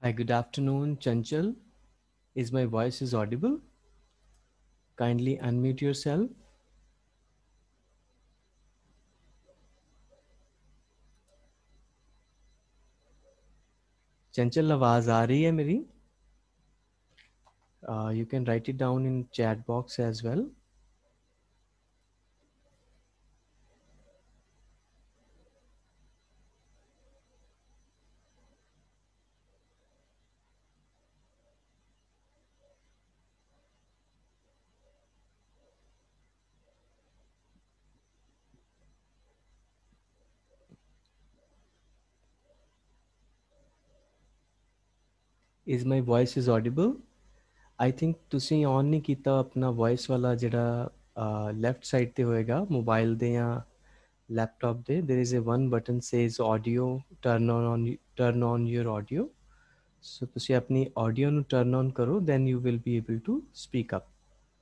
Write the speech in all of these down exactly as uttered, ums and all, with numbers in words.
Hi, good afternoon, Chanchal. Is my voice is audible? Kindly unmute yourself. Chanchal, आवाज आ रही है मेरी? Uh, you can write it down in chat box as well. Is my voice is audible? I think ਤੁਸੀਂ on ਨਹੀਂ ਕੀਤਾ ਆਪਣਾ voice ਵਾਲਾ ਜਿਹੜਾ left side ਤੇ ਹੋਏਗਾ mobile ਦੇ ਜਾਂ laptop ਦੇ there is a one button says audio turn on on turn on your audio. So ਤੁਸੀਂ ਆਪਣੀ audio ਨੂੰ turn on ਕਰੋ then you will be able to speak up.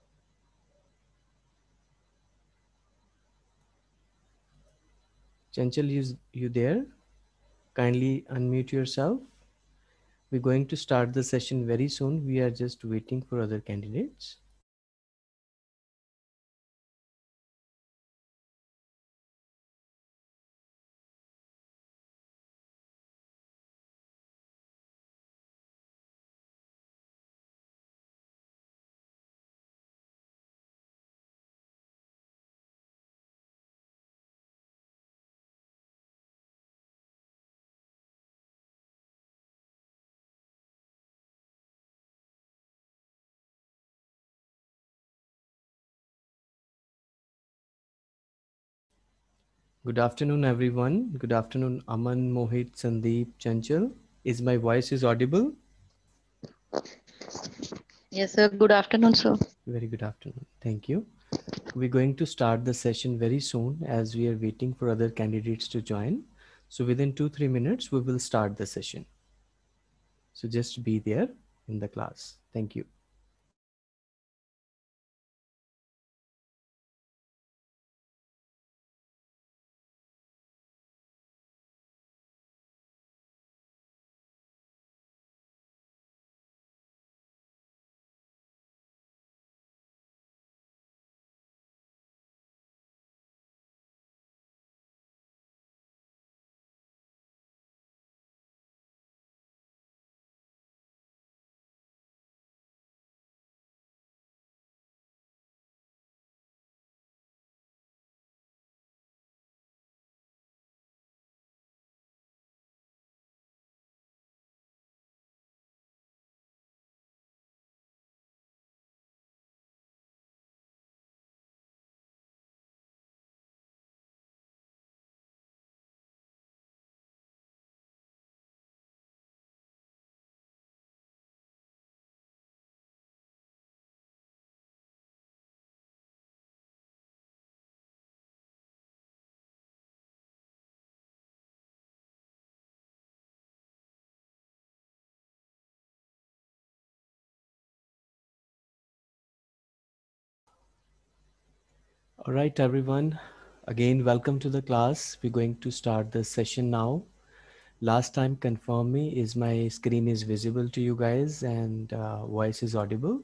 Chanchal, is you there? Kindly unmute yourself. We're going to start the session very soon. We are just waiting for other candidates. Good afternoon, everyone. Good afternoon, Aman, Mohit, Sandeep, Chanchal. Is my voice is audible? Yes, sir. Good afternoon, sir. Very good afternoon. Thank you. We're going to start the session very soon as we are waiting for other candidates to join. So within two, three minutes, we will start the session. So just be there in the class. Thank you. All right, everyone. Again, welcome to the class. We're going to start the session now. Last time, confirm me, is my screen is visible to you guys and uh, voice is audible?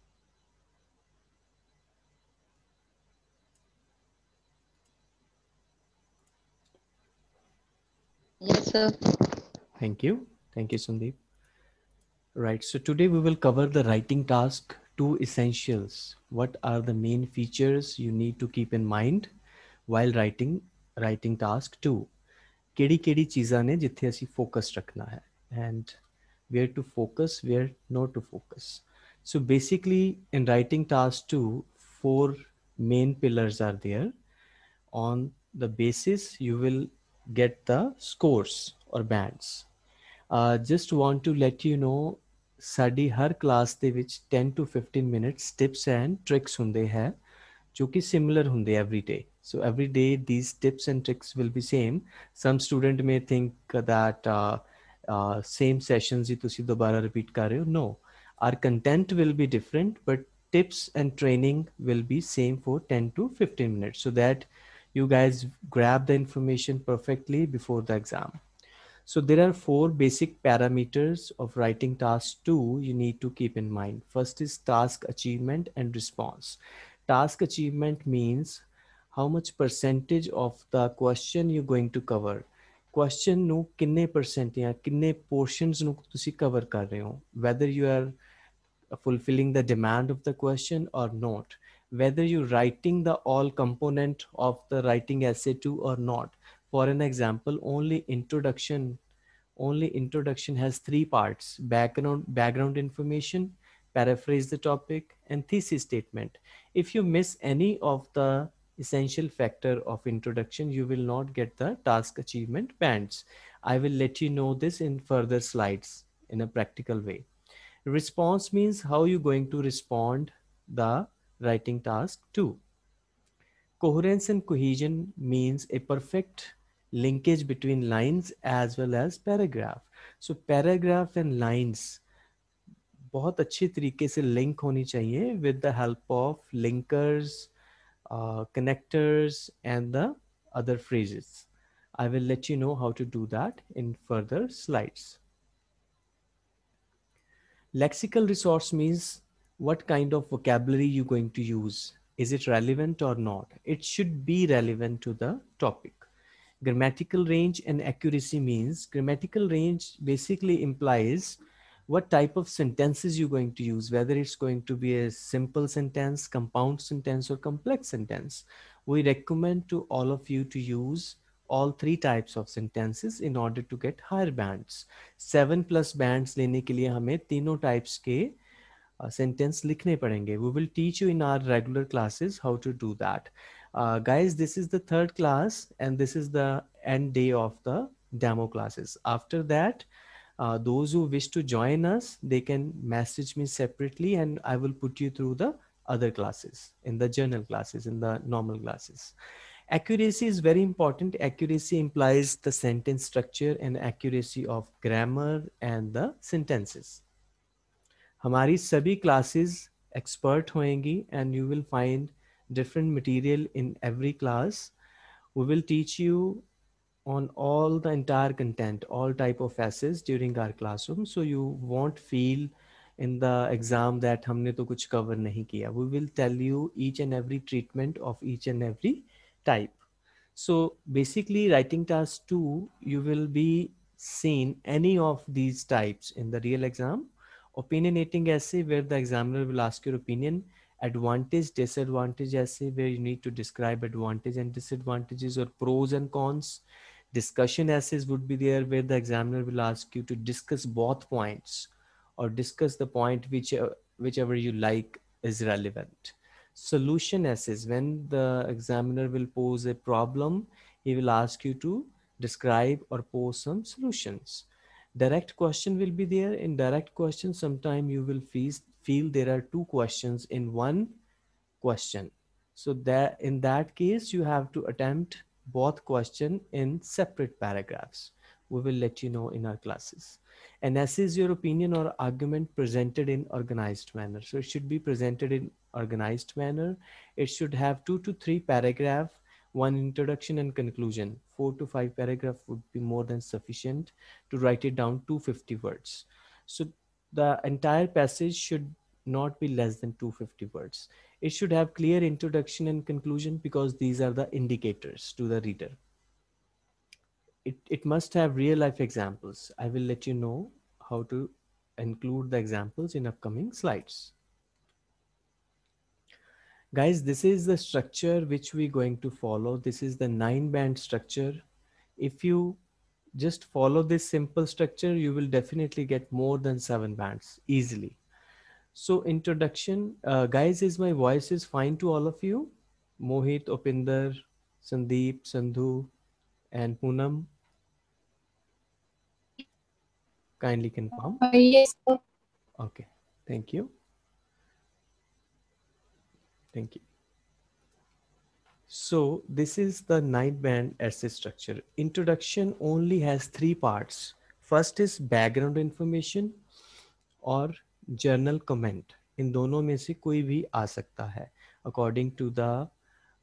Yes, sir. Thank you. Thank you, Sandeep. Right, so today we will cover the writing task, two essentials. What are the main features you need to keep in mind while writing writing task two? ਕਿਹੜੀ ਕਿਹੜੀ ਚੀਜ਼ਾਂ ਨੇ ਜਿੱਥੇ ਅਸੀਂ focus ਰੱਖਣਾ ਹੈ and where to focus, where not to focus. So basically in writing task two, four main pillars are there. On the basis you will get the scores or bands. uh, just want to let you know ਸਾਡੀ ਹਰ class ਦੇ ਵਿੱਚ ten to fifteen minutes tips and tricks ਹੁੰਦੇ ਹੈ ਜੋ ਕਿ similar ਹੁੰਦੇ every day. So every day these tips and tricks will be same. Some student may think that uh, uh, same sessions ਹੀ ਤੁਸੀਂ ਦੁਬਾਰਾ repeat ਕਰ ਰਹੇ ਹੋ. No, our content will be different but tips and training will be same for ten to fifteen minutes so that you guys grab the information perfectly before the exam. So there are four basic parameters of writing task two you need to keep in mind. First is task achievement and response. Task achievement means how much percentage of the question you're going to cover. Question ਨੂੰ ਕਿੰਨੇ percent ਜਾਂ ਕਿੰਨੇ portions ਨੂੰ ਤੁਸੀਂ cover ਕਰ ਰਹੇ ਹੋ, whether you are fulfilling the demand of the question or not, whether you writing the all component of the writing essay two or not. For an example, only introduction only introduction has three parts: background background information, paraphrase the topic, and thesis statement. If you miss any of the essential factor of introduction, you will not get the task achievement bands. I will let you know this in further slides in a practical way. Response means how you're going to respond the writing task to. Coherence and cohesion means a perfect linkage between lines as well as paragraph. So paragraph and lines बहुत अच्छी तरीके से link होनी चाहिए with the help of linkers, uh, connectors and the other phrases. I will let you know how to do that in further slides. Lexical resource means what kind of vocabulary you're going to use. Is it relevant or not? It should be relevant to the topic. Grammatical range and accuracy means grammatical range basically implies what type of sentences you're going to use, whether it's going to be a simple sentence, compound sentence, or complex sentence. We recommend to all of you to use all three types of sentences in order to get higher bands. Seven plus bands लेने के लिए हमें तीनों types के sentence लिखने पड़ेंगे. We will teach you in our regular classes how to do that. Uh, guys, this is the third class and this is the end day of the demo classes. After that, uh, those who wish to join us, they can message me separately and I will put you through the other classes, in the journal classes, in the normal classes. Accuracy is very important. Accuracy implies the sentence structure and accuracy of grammar and the sentences. हमारी सभी classes expert होएंगी and you will find different material in every class. We will teach you on all the entire content, all type of essays during our classroom, so you won't feel in the exam that हमने तो कुछ cover नहीं किया. We will tell you each and every treatment of each and every type. So basically writing task two, you will be seen any of these types in the real exam. Opinionating essay where the examiner will ask your opinion. Advantage, disadvantage essay where you need to describe advantage and disadvantages or pros and cons. Discussion essays would be there where the examiner will ask you to discuss both points or discuss the point which, uh, whichever you like is relevant. Solution essays, when the examiner will pose a problem, he will ask you to describe or pose some solutions. Direct question will be there. In direct question, sometime you will feel, feel there are two questions in one question. So that in that case, you have to attempt both question in separate paragraphs. We will let you know in our classes. An essay is your opinion or argument presented in organized manner. So it should be presented in organized manner. It should have two to three paragraph, one introduction and conclusion. Four to five paragraph would be more than sufficient to write it down two hundred fifty words. So the entire passage should not be less than two hundred fifty words. It should have clear introduction and conclusion because these are the indicators to the reader. It, it must have real life examples. I will let you know how to include the examples in upcoming slides. Guys, this is the structure which we're going to follow. This is the nine band structure. If you just follow this simple structure, you will definitely get more than seven bands easily. So introduction, uh, guys, is my voice is fine to all of you? Mohit, Opinder, Sandeep, Sandhu, and Poonam, kindly confirm. Uh, yes, sir. Okay, thank you. Thank you. So this is the nine band essay structure. Introduction only has three parts. First is background information और journal comment. इन दोनों में से कोई भी आ सकता है according to the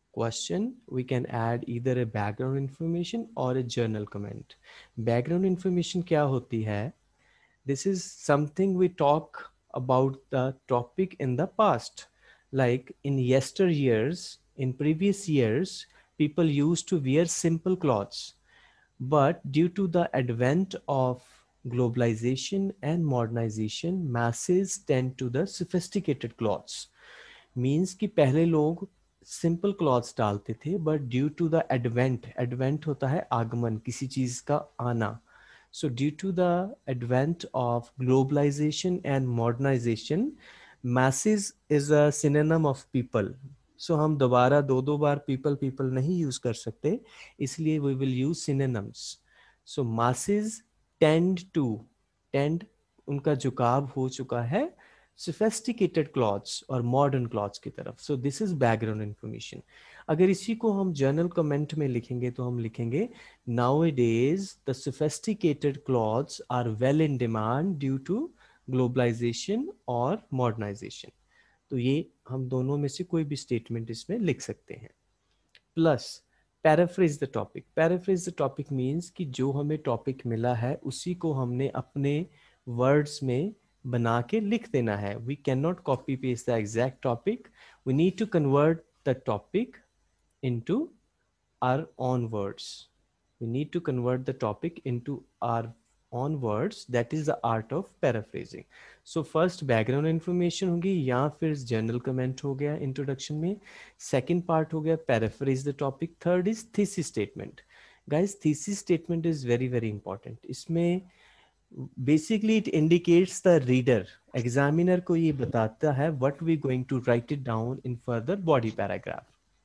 question, we can add either a background information or a journal comment. Background information क्या होती है? This is something we talk about the topic in the past. Like in yesteryears, in previous years, people used to wear simple clothes. But due to the advent of globalization and modernization, masses tend to the sophisticated clothes. Means कि पहले लोग simple clothes डालते थे but due to the advent advent होता है आगमन किसी चीज़ का आना so due to the advent of globalisation and modernisation masses is a synonym of people so हम दोबारा दो दो बार पीपल पीपल नहीं यूज कर सकते इसलिए we will use synonyms so masses tend to tend उनका झुकाव हो चुका है sophisticated clothes और modern clothes की तरफ so this is background information अगर इसी को हम journal comment में लिखेंगे तो हम लिखेंगे nowadays the sophisticated clothes are well in demand due to globalization और modernization तो ये हम दोनों में से कोई भी statement इसमें लिख सकते हैं plus paraphrase the topic paraphrase the topic means कि जो हमें टॉपिक मिला है उसी को हमने अपने वर्ड्स में बना के लिख देना है we can not copy paste the exact topic we need to convert the topic into our own words. We need to convert the topic into our own words. That is the art of paraphrasing. So first background information होगी या फिर general comment हो गया introduction में. Second part हो गया paraphrase the topic. Third is thesis statement. Guys, thesis statement is very very important. इसमें basically it indicates the reader. Examiner को ये बताता है what we going to write it down in further body paragraph.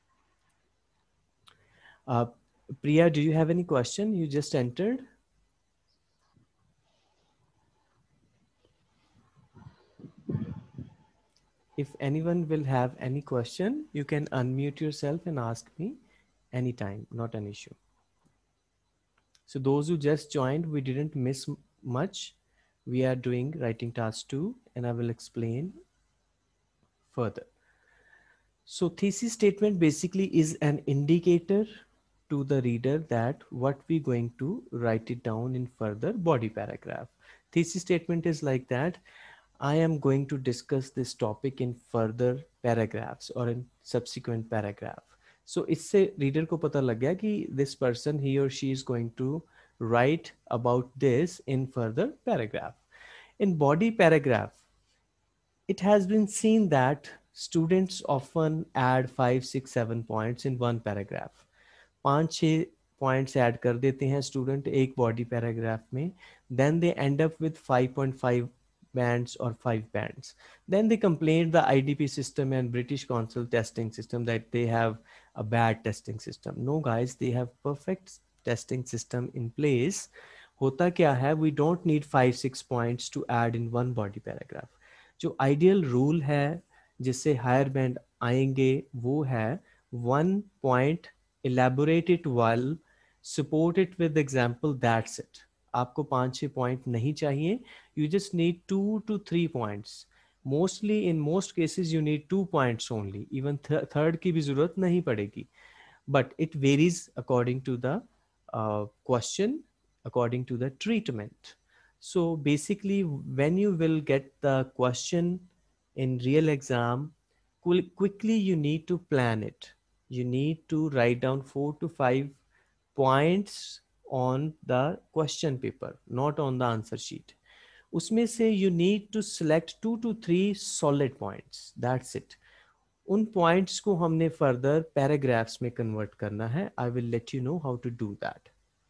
Uh, Priya, do you have any question? You just entered. If anyone will have any question, you can unmute yourself and ask me anytime, not an issue. So those who just joined, we didn't miss much. We are doing writing task two, and I will explain further. So thesis statement basically is an indicator to the reader that what we're going to write it down in further body paragraph. Thesis statement is like that. I am going to discuss this topic in further paragraphs or in subsequent paragraph. So इससे reader को पता लग गया कि this person he or she is going to write about this in further paragraph. In body paragraph, it has been seen that students often add five, six, seven points in one paragraph. पाँच छः points add कर देते हैं student एक body paragraph में then they end up with five point five bands or five bands then they complain the I D P system and British Council testing system that they have a bad testing system no guys they have perfect testing system in place होता क्या है we don't need five six points to add in one body paragraph जो ideal rule है जिससे higher band आएंगे वो है one point elaborate it well support it with example that's it आपको पांच छह पॉइंट नहीं चाहिए you just need two to three points mostly in most cases you need two points only even th- third की भी जरूरत नहीं पड़ेगी but it varies according to the uh, question according to the treatment so basically when you will get the question in real exam quickly you need to plan it you need to write down four to five points on the question paper not on the answer sheet उसमें से you need to select two to three solid points that's it उन points को हमने further paragraphs में convert करना है I will let you know how to do that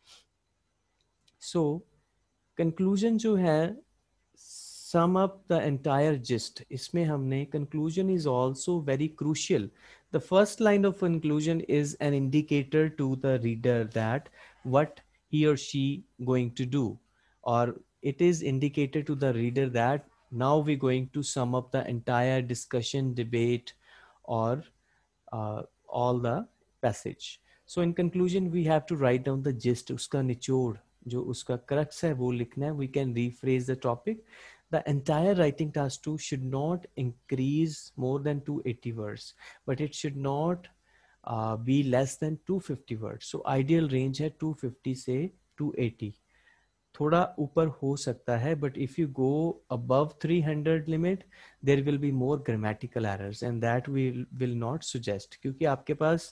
so conclusion जो है sum up the entire gist इसमें हमने conclusion is also very crucial the first line of conclusion is an indicator to the reader that what he or she going to do or it is indicated to the reader that now we're going to sum up the entire discussion debate or uh, all the passage so in conclusion we have to write down the gist uska nichod जो उसका crux है वो लिखना है we can rephrase the topic the entire writing task two should not increase more than two hundred eighty words but it should not uh, be less than two fifty words. So ideal range है two fifty से two eighty. थोड़ा ऊपर हो सकता है, but if you go above three hundred limit, there will be more grammatical errors, and that we will not suggest, क्योंकि आपके पास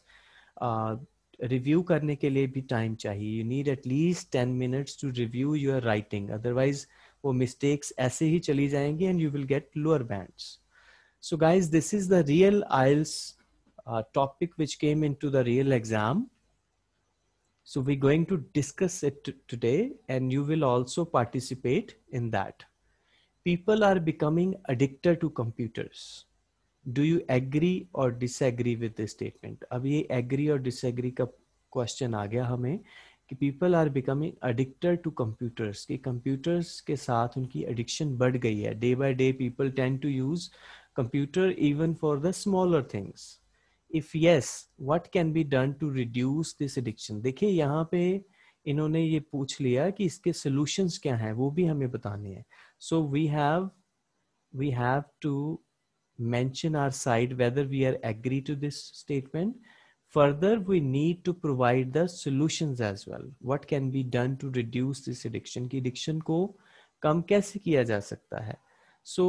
review uh, करने के लिए भी टाइम चाहिए. You need at least ten minutes to review your writing, otherwise वो mistakes ऐसे ही चली जाएंगी and you will get lower bands. So guys, this is the real I E L T S uh, topic which came into the real exam. So we're going to discuss it today, and you will also participate in that. People are becoming addicted to computers. Do you agree or disagree with this statement? अब ये agree और disagree का question आ गया हमें कि people are becoming addicted to computers, कि computers के साथ उनकी addiction बढ़ गई है. Day by day people tend to use computer even for the smaller things. If yes, what can be done to reduce this addiction? देखिए यहाँ पे इन्होंने ये पूछ लिया कि इसके solutions क्या हैं, वो भी हमें बताने हैं. So we have we have to mention our side whether we are agree to this statement. Further, we need to provide the solutions as well. What can be done to reduce this addiction? कि addiction को कम कैसे किया जा सकता है? So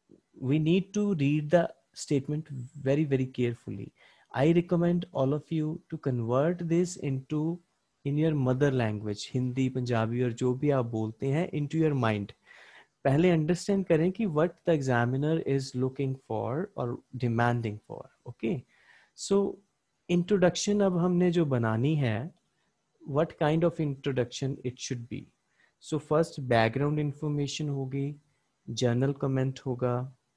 we need to read the statement very very carefully. I recommend all of you to convert this into in your mother language, Hindi, Punjabi और जो भी आप बोलते हैं, into your mind. पहले अंडरस्टैंड करें कि what the examiner is looking for or demanding for. Okay, so introduction अब हमने जो बनानी है, what kind of introduction it should be. So first background information होगी, journal comment होगा,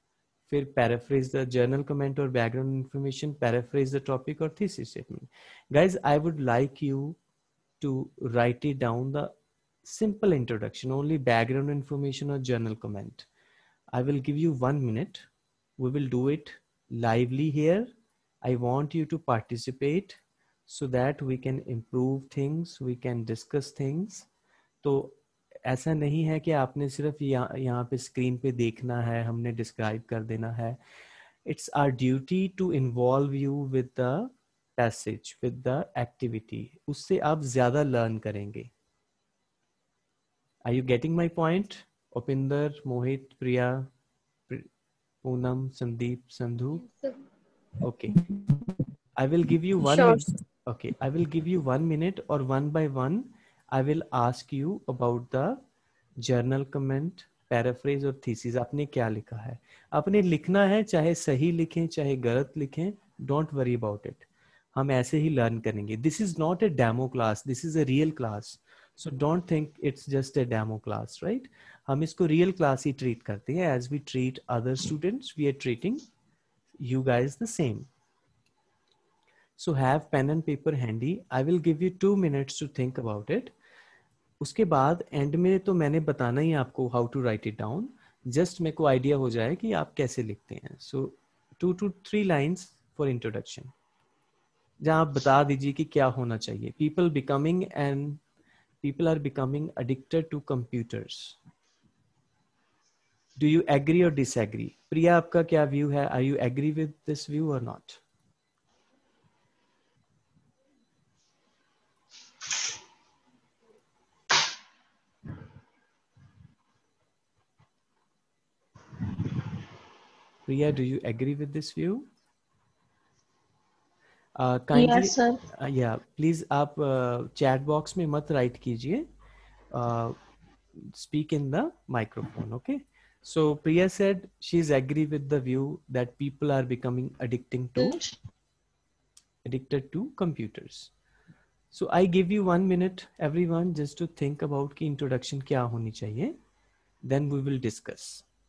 फिर paraphrase the journal comment or background information, paraphrase the topic or thesis statement. Guys, I would like you to write it down, the simple introduction, only background information or journal comment. I will give you one minute. We will do it lively here. I want you to participate so that we can improve things, we can discuss things. तो ऐसा नहीं है कि आपने सिर्फ यहाँ यहाँ पे स्क्रीन पे देखना है, हमने डिस्क्राइब कर देना है. It's our duty to involve you with the passage, with the activity. उससे आप ज़्यादा लर्न करेंगे. Are you getting my point? Upinder, Mohit, Priya, Poonam, Sandeep, Sandhu. Okay. I will give you one Sure. minute. Okay. I will give you one minute, or one by one, I will ask you about the journal comment, paraphrase और thesis. आपने क्या लिखा है? आपने लिखना है, चाहे सही लिखें, चाहे गलत लिखें. Don't worry about it. हम ऐसे ही learn करेंगे. This is not a demo class. This is a real class. So don't think it's just a demo class, right? हम इसको real class ही treat करते हैं. As we treat other students, we are treating you guys the same. So have pen and paper handy. I will give you two minutes to think about it. उसके बाद and में तो मैंने बताना ही आपको how to write it down. Just मेरे को idea हो जाए कि आप कैसे लिखते हैं. So two to three lines for introduction. जहाँ आप बता दीजिए कि क्या होना चाहिए. People becoming and people are becoming addicted to computers. Do you agree or disagree? प्रिया, आपका क्या view है? Are you agree with this view or not? Priya, do you agree with this view? Uh, kindly, Yes, sir. uh, yeah, please आप uh, chat box में मत write कीजिए. Uh, speak in the microphone, okay? So Priya said she's agree with the view that people are becoming addicting to addicted to computers. So I give you one minute, everyone, just to think about कि introduction क्या होनी चाहिए. Then we will discuss.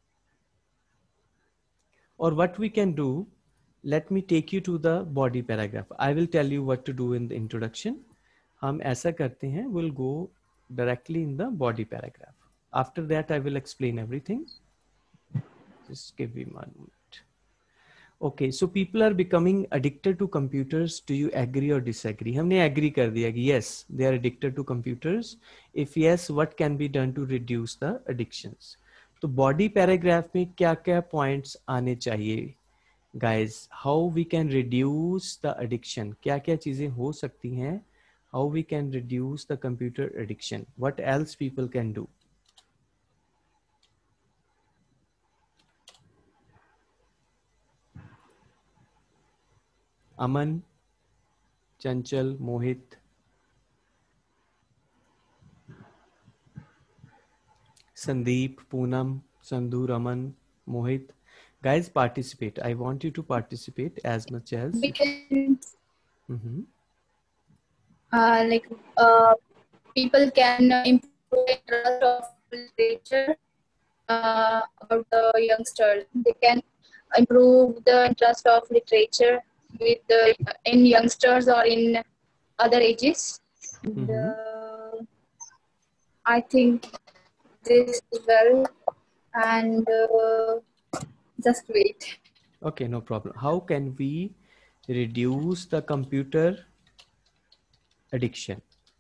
Or what we can do, let me take you to the body paragraph. I will tell you what to do in the introduction. हम ऐसा करते हैं, we'll go directly in the body paragraph. After that, I will explain everything. Just give me one minute. Okay, so people are becoming addicted to computers. Do you agree or disagree? हमने agree कर दिया कि yes, they are addicted to computers. If yes, what can be done to reduce the addictions? तो body paragraph में क्या क्या points आने चाहिए? guys, how we can reduce the addiction? क्या क्या चीजें हो सकती हैं? How we can reduce the computer addiction? What else people can do? Aman, Chanchal, Mohit, Sandeep, Poonam, Sandhu, Raman, Mohit. Guys, participate. I want you to participate as much as We you can mm-hmm. uh, like uh, people can uh, improve the trust of literature uh, about the youngsters. They can improve the interest of literature with the in youngsters or in other ages. And, Mm-hmm. uh, I think this is well. And uh, just wait. Okay, no problem. How can we reduce the computer addiction?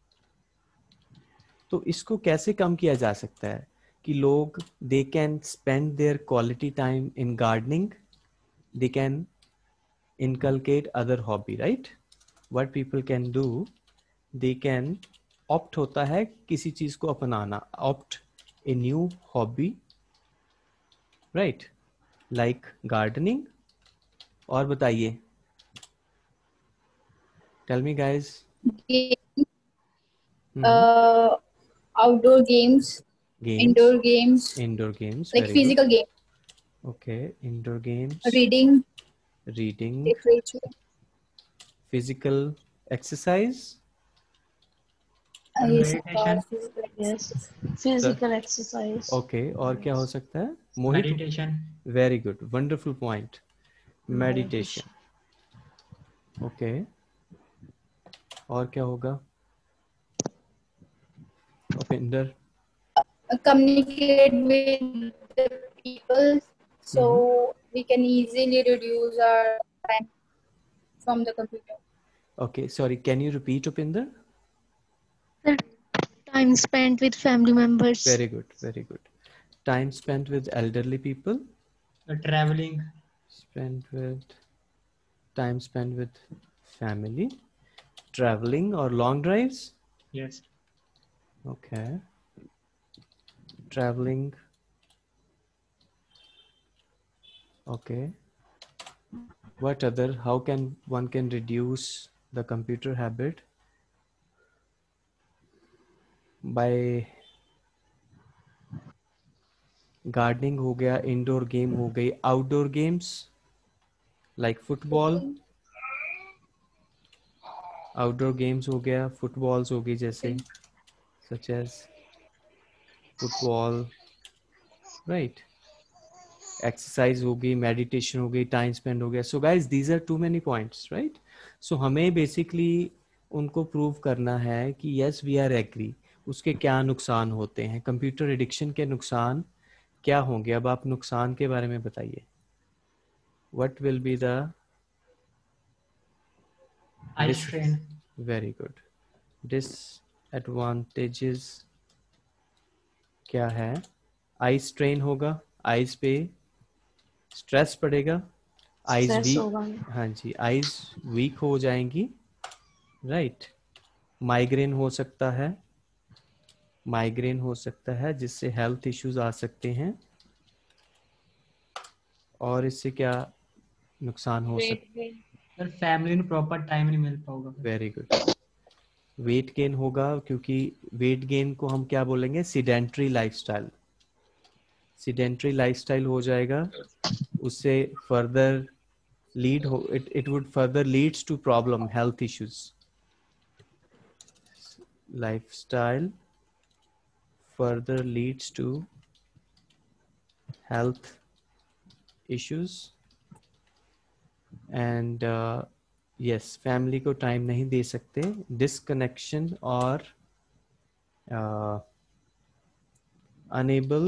तो इसको कैसे कम किया जा सकता है कि लोग they can spend their quality time in gardening, they can inculcate other hobby, right? What people can do, they can opt होता है किसी चीज को अपनाना, opt a new hobby, right? Like gardening. और बताइए, tell me guys. Game, mm-hmm. uh, outdoor games, Games, indoor games, indoor games, like very physical good. game, Okay, indoor games, reading, reading, literature, physical exercise, uh, yes, meditation. uh, physical Yes. exercise. Physical exercise. okay, और क्या हो सकता है? मोहित, Meditation. very good, wonderful point. Meditation, okay, और क्या होगा? Upinder, Uh, communicate with the people so we can easily reduce our time from the computer. okay, sorry, can you repeat, Upinder? The time spent with family members. Very good, very good. Time spent with elderly people, The traveling. spent with time spent with family, traveling or long drives. Yes. Okay, traveling. Okay, what other? How can one can reduce the computer habit? By gardening हो गया, indoor game हो गई, outdoor games like football, outdoor games हो गया, footballs हो गई जैसे, such as football, right? Exercise हो गई, meditation हो गई, time spent हो गया. So guys, these are too many points, right? So हमें basically उनको प्रूव करना है कि yes we are agree, उसके क्या नुकसान होते हैं, कंप्यूटर एडिक्शन के नुकसान क्या होंगे? अब आप नुकसान के बारे में बताइए. What will be the Eye dis- strain. very good. Disadvantages क्या है? आई स्ट्रेन होगा, आईज पे स्ट्रेस पड़ेगा, आईज Stress वीक, होगा. हाँ जी, आईज वीक हो जाएंगी, राइट. माइग्रेन हो सकता है, माइग्रेन हो सकता है जिससे हेल्थ इश्यूज आ सकते हैं. और इससे क्या नुकसान हो सकता है? सर फैमिली ਨੂੰ प्रॉपर टाइम नहीं मिल पाऊगा. Very good. वेट गेन होगा क्योंकि वेट गेन को हम क्या बोलेंगे? Sedentary lifestyle. सीडेंट्री लाइफस्टाइल हो जाएगा, उससे फर्दर लीड हो, it it would further leads to problem, health issues. Lifestyle further leads to health issues. And uh, yes, family को time नहीं दे सकते, disconnection और uh, unable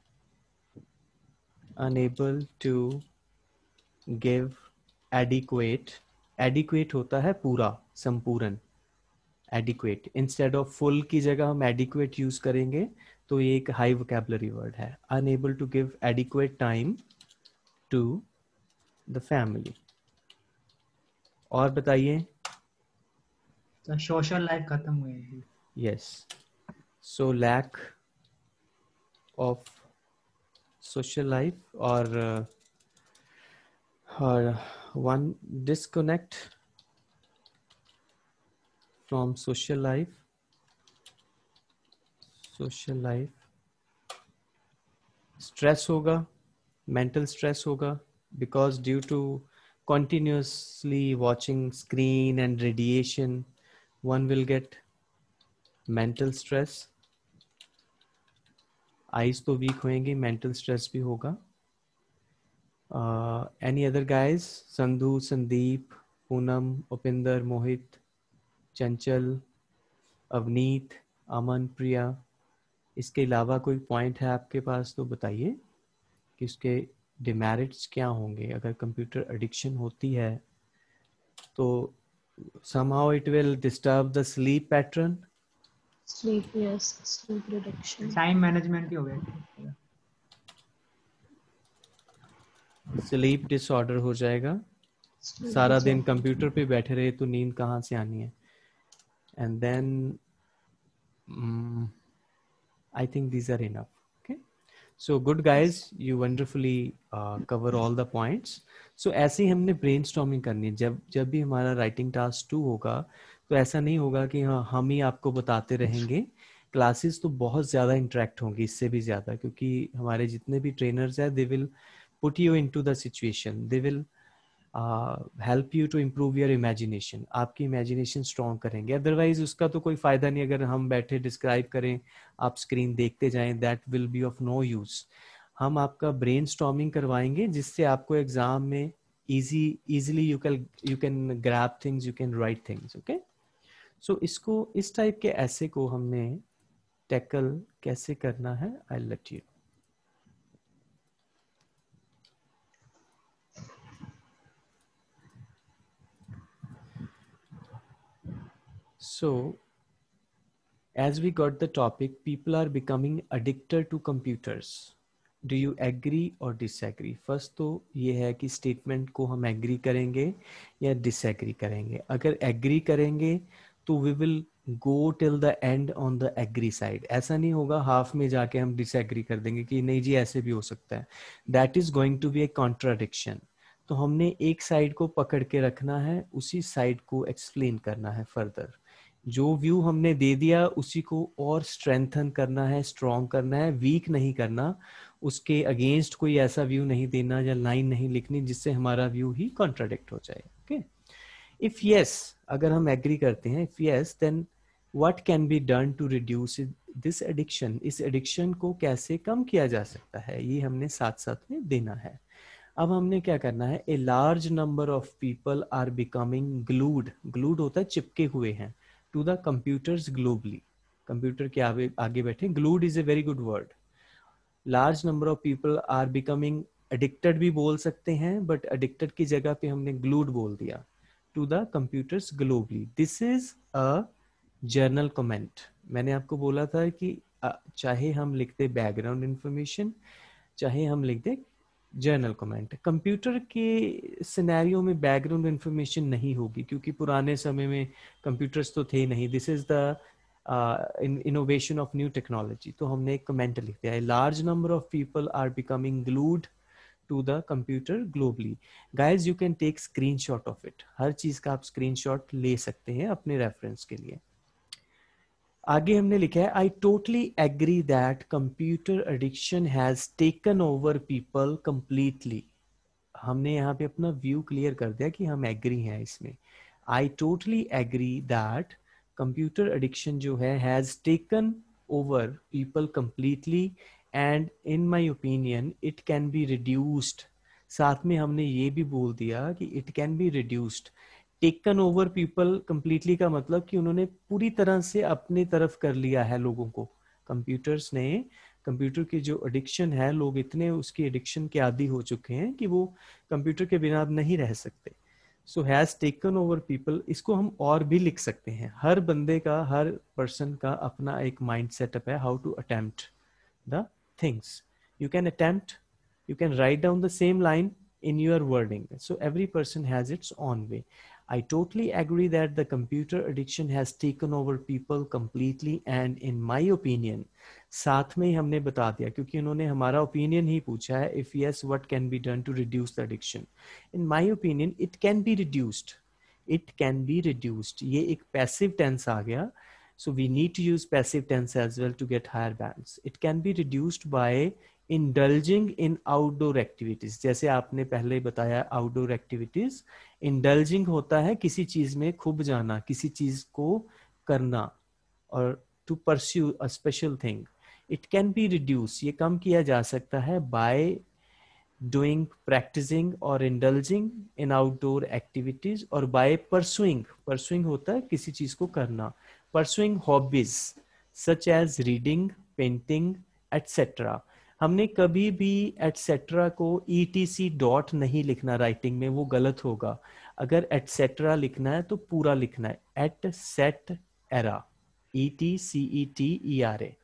unable to give adequate. adequate होता है पूरा, संपूर्ण. adequate instead of full की जगह हम adequate यूज करेंगे तो ये एक हाई vocabulary वर्ड है. unable to give adequate time to the family. और बताइए। तो सोशल लाइफ खत्म हुई। Yes, so lack of social life और और one disconnect from social life social life stress होगा, मेंटल स्ट्रेस होगा, because due to continuously watching screen and radiation one will get mental stress, eyes तो weak होएंगी, mental stress भी होगा। uh, any other guys? Sandhu, Sandeep, Poonam, Upinder, मोहित, चंचल, अवनीत, अमन, प्रिया, इसके अलावा कोई point है आपके पास तो बताइए कि उसके डिमेरिट्स क्या होंगे। अगर कंप्यूटर एडिक्शन होती है तो somehow it will disturb the sleep pattern. Sleep, yes, sleep reduction. Time management भी हो गया। स्लीप डिसऑर्डर हो जाएगा। Sleep सारा दिन disorder. कंप्यूटर पे बैठे रहे तो नींद कहाँ से आनी है। And then I think these are enough. Okay, so good guys, you wonderfully cover all the points. So ऐसे ही हमने ब्रेनस्टॉर्मिंग करनी है। जब जब भी हमारा राइटिंग टास्क टू होगा तो ऐसा नहीं होगा कि हाँ हम ही आपको बताते रहेंगे। क्लासेस तो बहुत ज़्यादा इंटरेक्ट होंगी, इससे भी ज़्यादा, क्योंकि हमारे जितने भी ट्रेनर्स हैं they will put you into the situation, they will uh, help you to improve your imagination, आपकी इमेजिनेशन स्ट्रॉन्ग करेंगे। अदरवाइज उसका तो कोई फायदा नहीं, अगर हम बैठे डिस्क्राइब करें, आप स्क्रीन देखते जाएं, that will be of no use. हम आपका ब्रेन स्टॉर्मिंग करवाएंगे जिससे आपको एग्जाम में easy easily you can you can grab things, you can write things. Okay, so इसको इस टाइप के ऐसे को हमने टैकल कैसे करना है, I let you. So, as we got the topic, people are becoming addicted to computers. Do you agree or disagree? First तो ये है कि statement को हम agree करेंगे या disagree करेंगे। अगर agree करेंगे तो we will go till the end on the agree side. ऐसा नहीं होगा half में जाके हम disagree कर देंगे कि नहीं जी ऐसे भी हो सकता है। That is going to be a contradiction. तो हमने एक साइड को पकड़ के रखना है, उसी साइड को एक्सप्लेन करना है फर्दर। जो व्यू हमने दे दिया उसी को और स्ट्रेंथन करना है, स्ट्रॉन्ग करना है, वीक नहीं करना। उसके अगेंस्ट कोई ऐसा व्यू नहीं देना या लाइन नहीं लिखनी जिससे हमारा व्यू ही कॉन्ट्राडिक्ट हो जाए। ओके, इफ यस, अगर हम एग्री करते हैं, if yes then what can be done to reduce this addiction, इस एडिक्शन को कैसे कम किया जा सकता है, ये हमने साथ साथ में देना है। अब हमने क्या करना है, a large number of people are becoming glued, glued होता है चिपके हुए हैं, to the computers globally, computer के आगे आगे बैठे। Glued is a very good word. Large number of people are becoming, addicted भी बोल सकते हैं बट एडिक्टेड की जगह पे हमने ग्लूड बोल दिया, to the computers globally. This is a general comment. मैंने आपको बोला था कि चाहे हम लिखते बैकग्राउंड इंफॉर्मेशन, चाहे हम लिखते जर्नल कमेंट, कंप्यूटर के सिनेरियो में बैकग्राउंड इंफॉर्मेशन नहीं होगी क्योंकि पुराने समय में कंप्यूटर्स तो थे नहीं। This is the innovation of new technology. तो हमने एक कमेंट लिख दिया है, large number of people are becoming glued to the computer globally. Guys you can take screenshot of it, हर चीज का आप स्क्रीनशॉट ले सकते हैं अपने रेफरेंस के लिए। आगे हमने लिखा है, I totally agree that computer addiction has taken over people completely. हमने यहाँ पे अपना व्यू क्लियर कर दिया कि हम एग्री हैं इसमें। I totally agree that computer addiction जो है has taken over people completely and in my opinion it can be reduced. साथ में हमने ये भी बोल दिया कि it can be reduced. Taken over people completely का मतलब कि उन्होंने पूरी तरह से अपने तरफ कर लिया है लोगों को। कंप्यूटर्स ने, कंप्यूटर की जो एडिक्शन है, लोग इतने उसकी एडिक्शन के आदी हो चुके हैं कि वो कंप्यूटर के बिना अब नहीं रह सकते। So has taken over people, इसको हम और भी लिख सकते हैं। हर बंदे का, हर पर्सन का अपना एक माइंड सेटअप है, how to attempt the things. You can attempt, you can write down the same line in your wording. So every person has its own way. I totally agree that the computer addiction has taken over people completely, and in my opinion, साथ में ही हमने बता दिया क्योंकि उन्होंने हमारा opinion ही पूछा है, if yes, what can be done to reduce the addiction? In my opinion, it can be reduced. It can be reduced. ये एक passive tense आ गया. So we need to use passive tense as well to get higher bands. It can be reduced by indulging in outdoor activities. जैसे आपने पहले बताया outdoor activities. Indulging होता है किसी चीज में खूब जाना, किसी चीज को करना, और to pursue a special thing. It can be reduced. ये कम किया जा सकता है by doing, practicing or indulging in outdoor activities, or by pursuing. Pursuing होता है किसी चीज को करना. Pursuing hobbies such as reading, painting, et cetera. हमने कभी भी et cetera को etc डॉट नहीं लिखना राइटिंग में, वो गलत होगा. अगर et cetera लिखना है तो पूरा लिखना है et cetera, e t c e t e r a.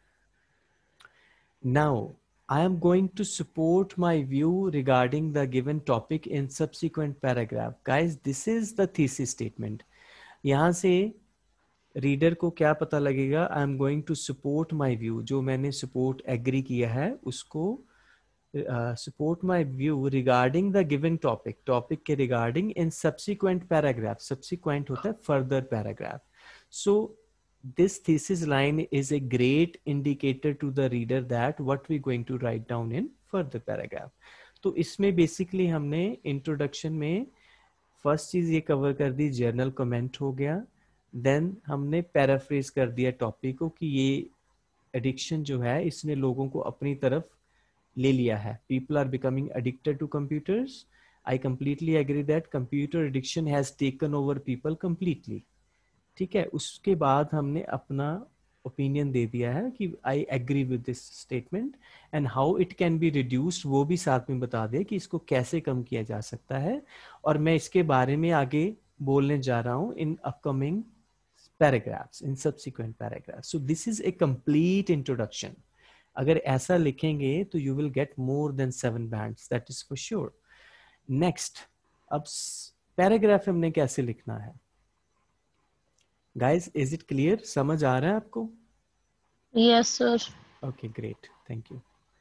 Now I am going to support my view regarding the given topic in subsequent paragraph. Guys, this is the thesis statement. यहाँ से reader को क्या पता लगेगा? I am going to support my view. जो मैंने support agree किया है उसको support my view regarding the given topic, topic के regarding in subsequent paragraph. Subsequent होता है further paragraph. So this thesis line is a great indicator to the reader that what we going to write down in further paragraph. तो इसमें basically हमने introduction में first चीज ये cover कर दी, journal comment हो गया. देन हमने पैराफ्रेज कर दिया टॉपिक को कि ये एडिक्शन जो है इसने लोगों को अपनी तरफ ले लिया है. People are becoming addicted to computers. I completely agree that computer addiction has taken over people completely. ठीक है, उसके बाद हमने अपना ओपिनियन दे दिया है कि I agree with this statement and how it can be reduced, वो भी साथ में बता दिया कि इसको कैसे कम किया जा सकता है. और मैं इसके बारे में आगे बोलने जा रहा हूँ in upcoming paragraphs, in subsequent paragraphs. So this is a complete introduction. अगर ऐसा लिखेंगे तो you will get more than seven bands, that is for sure. Next, अब पैराग्राफ हमने कैसे लिखना है? Guys, is it clear? समझ आ रहा है आपको? Yes, sir. Okay, great. Thank you.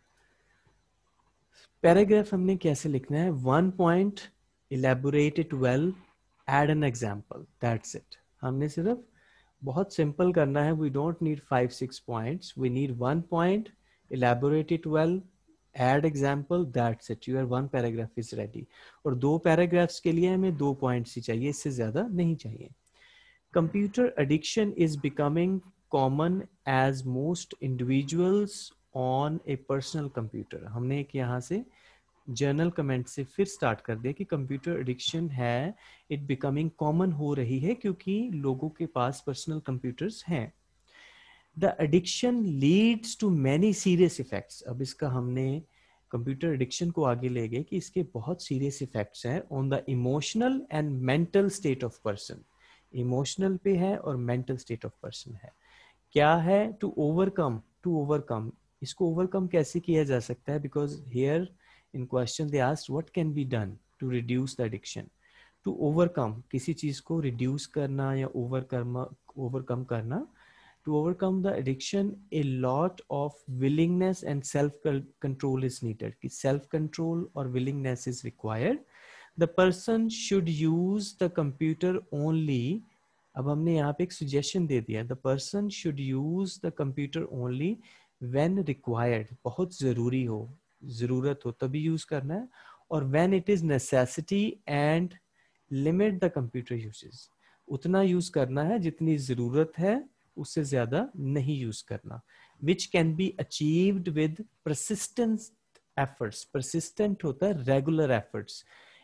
Paragraph हमने कैसे लिखना है? One point, elaborate it well, add an example. That's it. हमने सिर्फ बहुत सिंपल करना है. We don't need five, six points. We need one point, elaborate it well, add example. That's it. Your one paragraph is ready. और दो paragraphs के लिए हमें दो पॉइंट्स ही चाहिए, इससे ज्यादा नहीं चाहिए. Computer addiction is becoming common as most individuals on a personal computer. हमने एक यहाँ से जर्नल कमेंट से फिर स्टार्ट कर दिया कि कंप्यूटर एडिक्शन है, इट बिकमिंग कॉमन हो रही है क्योंकि लोगों के पास पर्सनल कंप्यूटर्स हैं. The addiction leads to many serious effects. अब इसका हमने कंप्यूटर एडिक्शन को आगे ले गए कि इसके बहुत सीरियस इफेक्ट्स हैं on the emotional and mental state of person. Emotional पे है और मेंटल स्टेट ऑफ पर्सन है. क्या है? To overcome. टू ओवरकम, इसको ओवरकम कैसे किया जा सकता है? Because here in question they asked what can be done to reduce the addiction. To overcome, किसी चीज को रिड्यूस करना या ओवरकम ओवरकम करना. To overcome the addiction a lot of willingness and self control is needed. कि self control और willingness is required. The person should use the computer only. अब हमने यहाँ पे एक suggestion दे दिया. The person should use the computer only when required. बहुत जरूरी हो, जरूरत हो तभी यूज करना है. और when it is necessity and limit the computer uses. उतना यूज करना है जितनी जरूरत है, उससे ज्यादा नहीं यूज करना. Which can be achieved with persistent efforts. Persistent होता है regular efforts.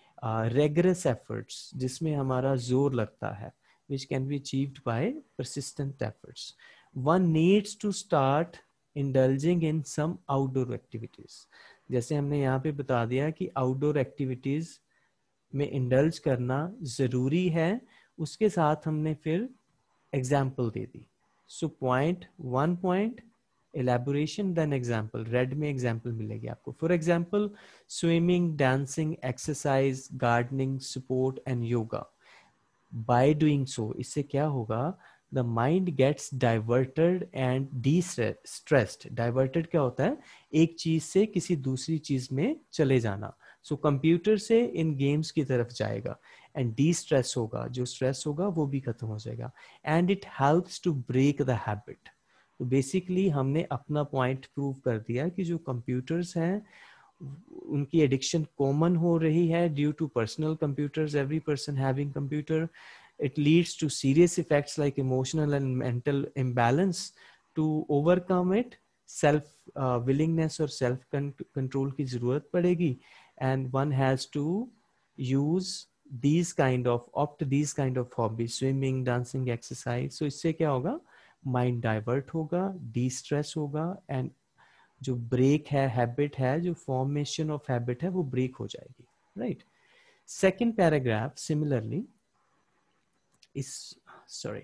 Rigorous uh, efforts जिसमें हमारा जोर लगता है, which can be achieved by persistent efforts. One needs to start indulging in some outdoor activities. जैसे हमने यहाँ पे बता दिया कि आउटडोर एक्टिविटीज में इंडल्ज करना जरूरी है. उसके साथ हमने फिर एग्जाम्पल दे दी. So point one point elaboration then example. Red में example मिलेगी आपको. For example, swimming, dancing, exercise, gardening, sport and yoga. By doing so, इससे क्या होगा? The mind gets diverted and de-stressed. Diverted क्या होता है? एक चीज से किसी दूसरी चीज में चले जाना. So कंप्यूटर से इन गेम्स की तरफ जाएगा and de-stress होगा. जो स्ट्रेस होगा वो भी खत्म हो जाएगा. And it helps to break the habit. तो बेसिकली हमने अपना पॉइंट प्रूव कर दिया कि जो कंप्यूटर्स हैं उनकी एडिक्शन कॉमन हो रही है due to personal computers. Every person having computer. It leads to serious effects like emotional and mental imbalance. To overcome it, self uh, willingness और self control की जरूरत पड़ेगी, and one has to use these kind of opt these kind of hobbies, swimming, dancing, exercise. So इससे क्या होगा? Mind divert होगा, de-stress होगा, and जो break है, habit है, जो formation of habit है, वो break हो जाएगी, right? Second paragraph, similarly, इस सॉरी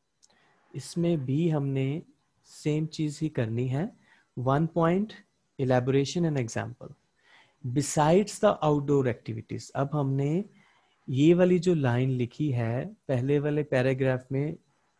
इसमें भी हमने सेम चीज ही करनी है. One point elaboration and example. Besides the outdoor activities. अब हमने ये वाली जो लाइन लिखी है पहले वाले पैराग्राफ में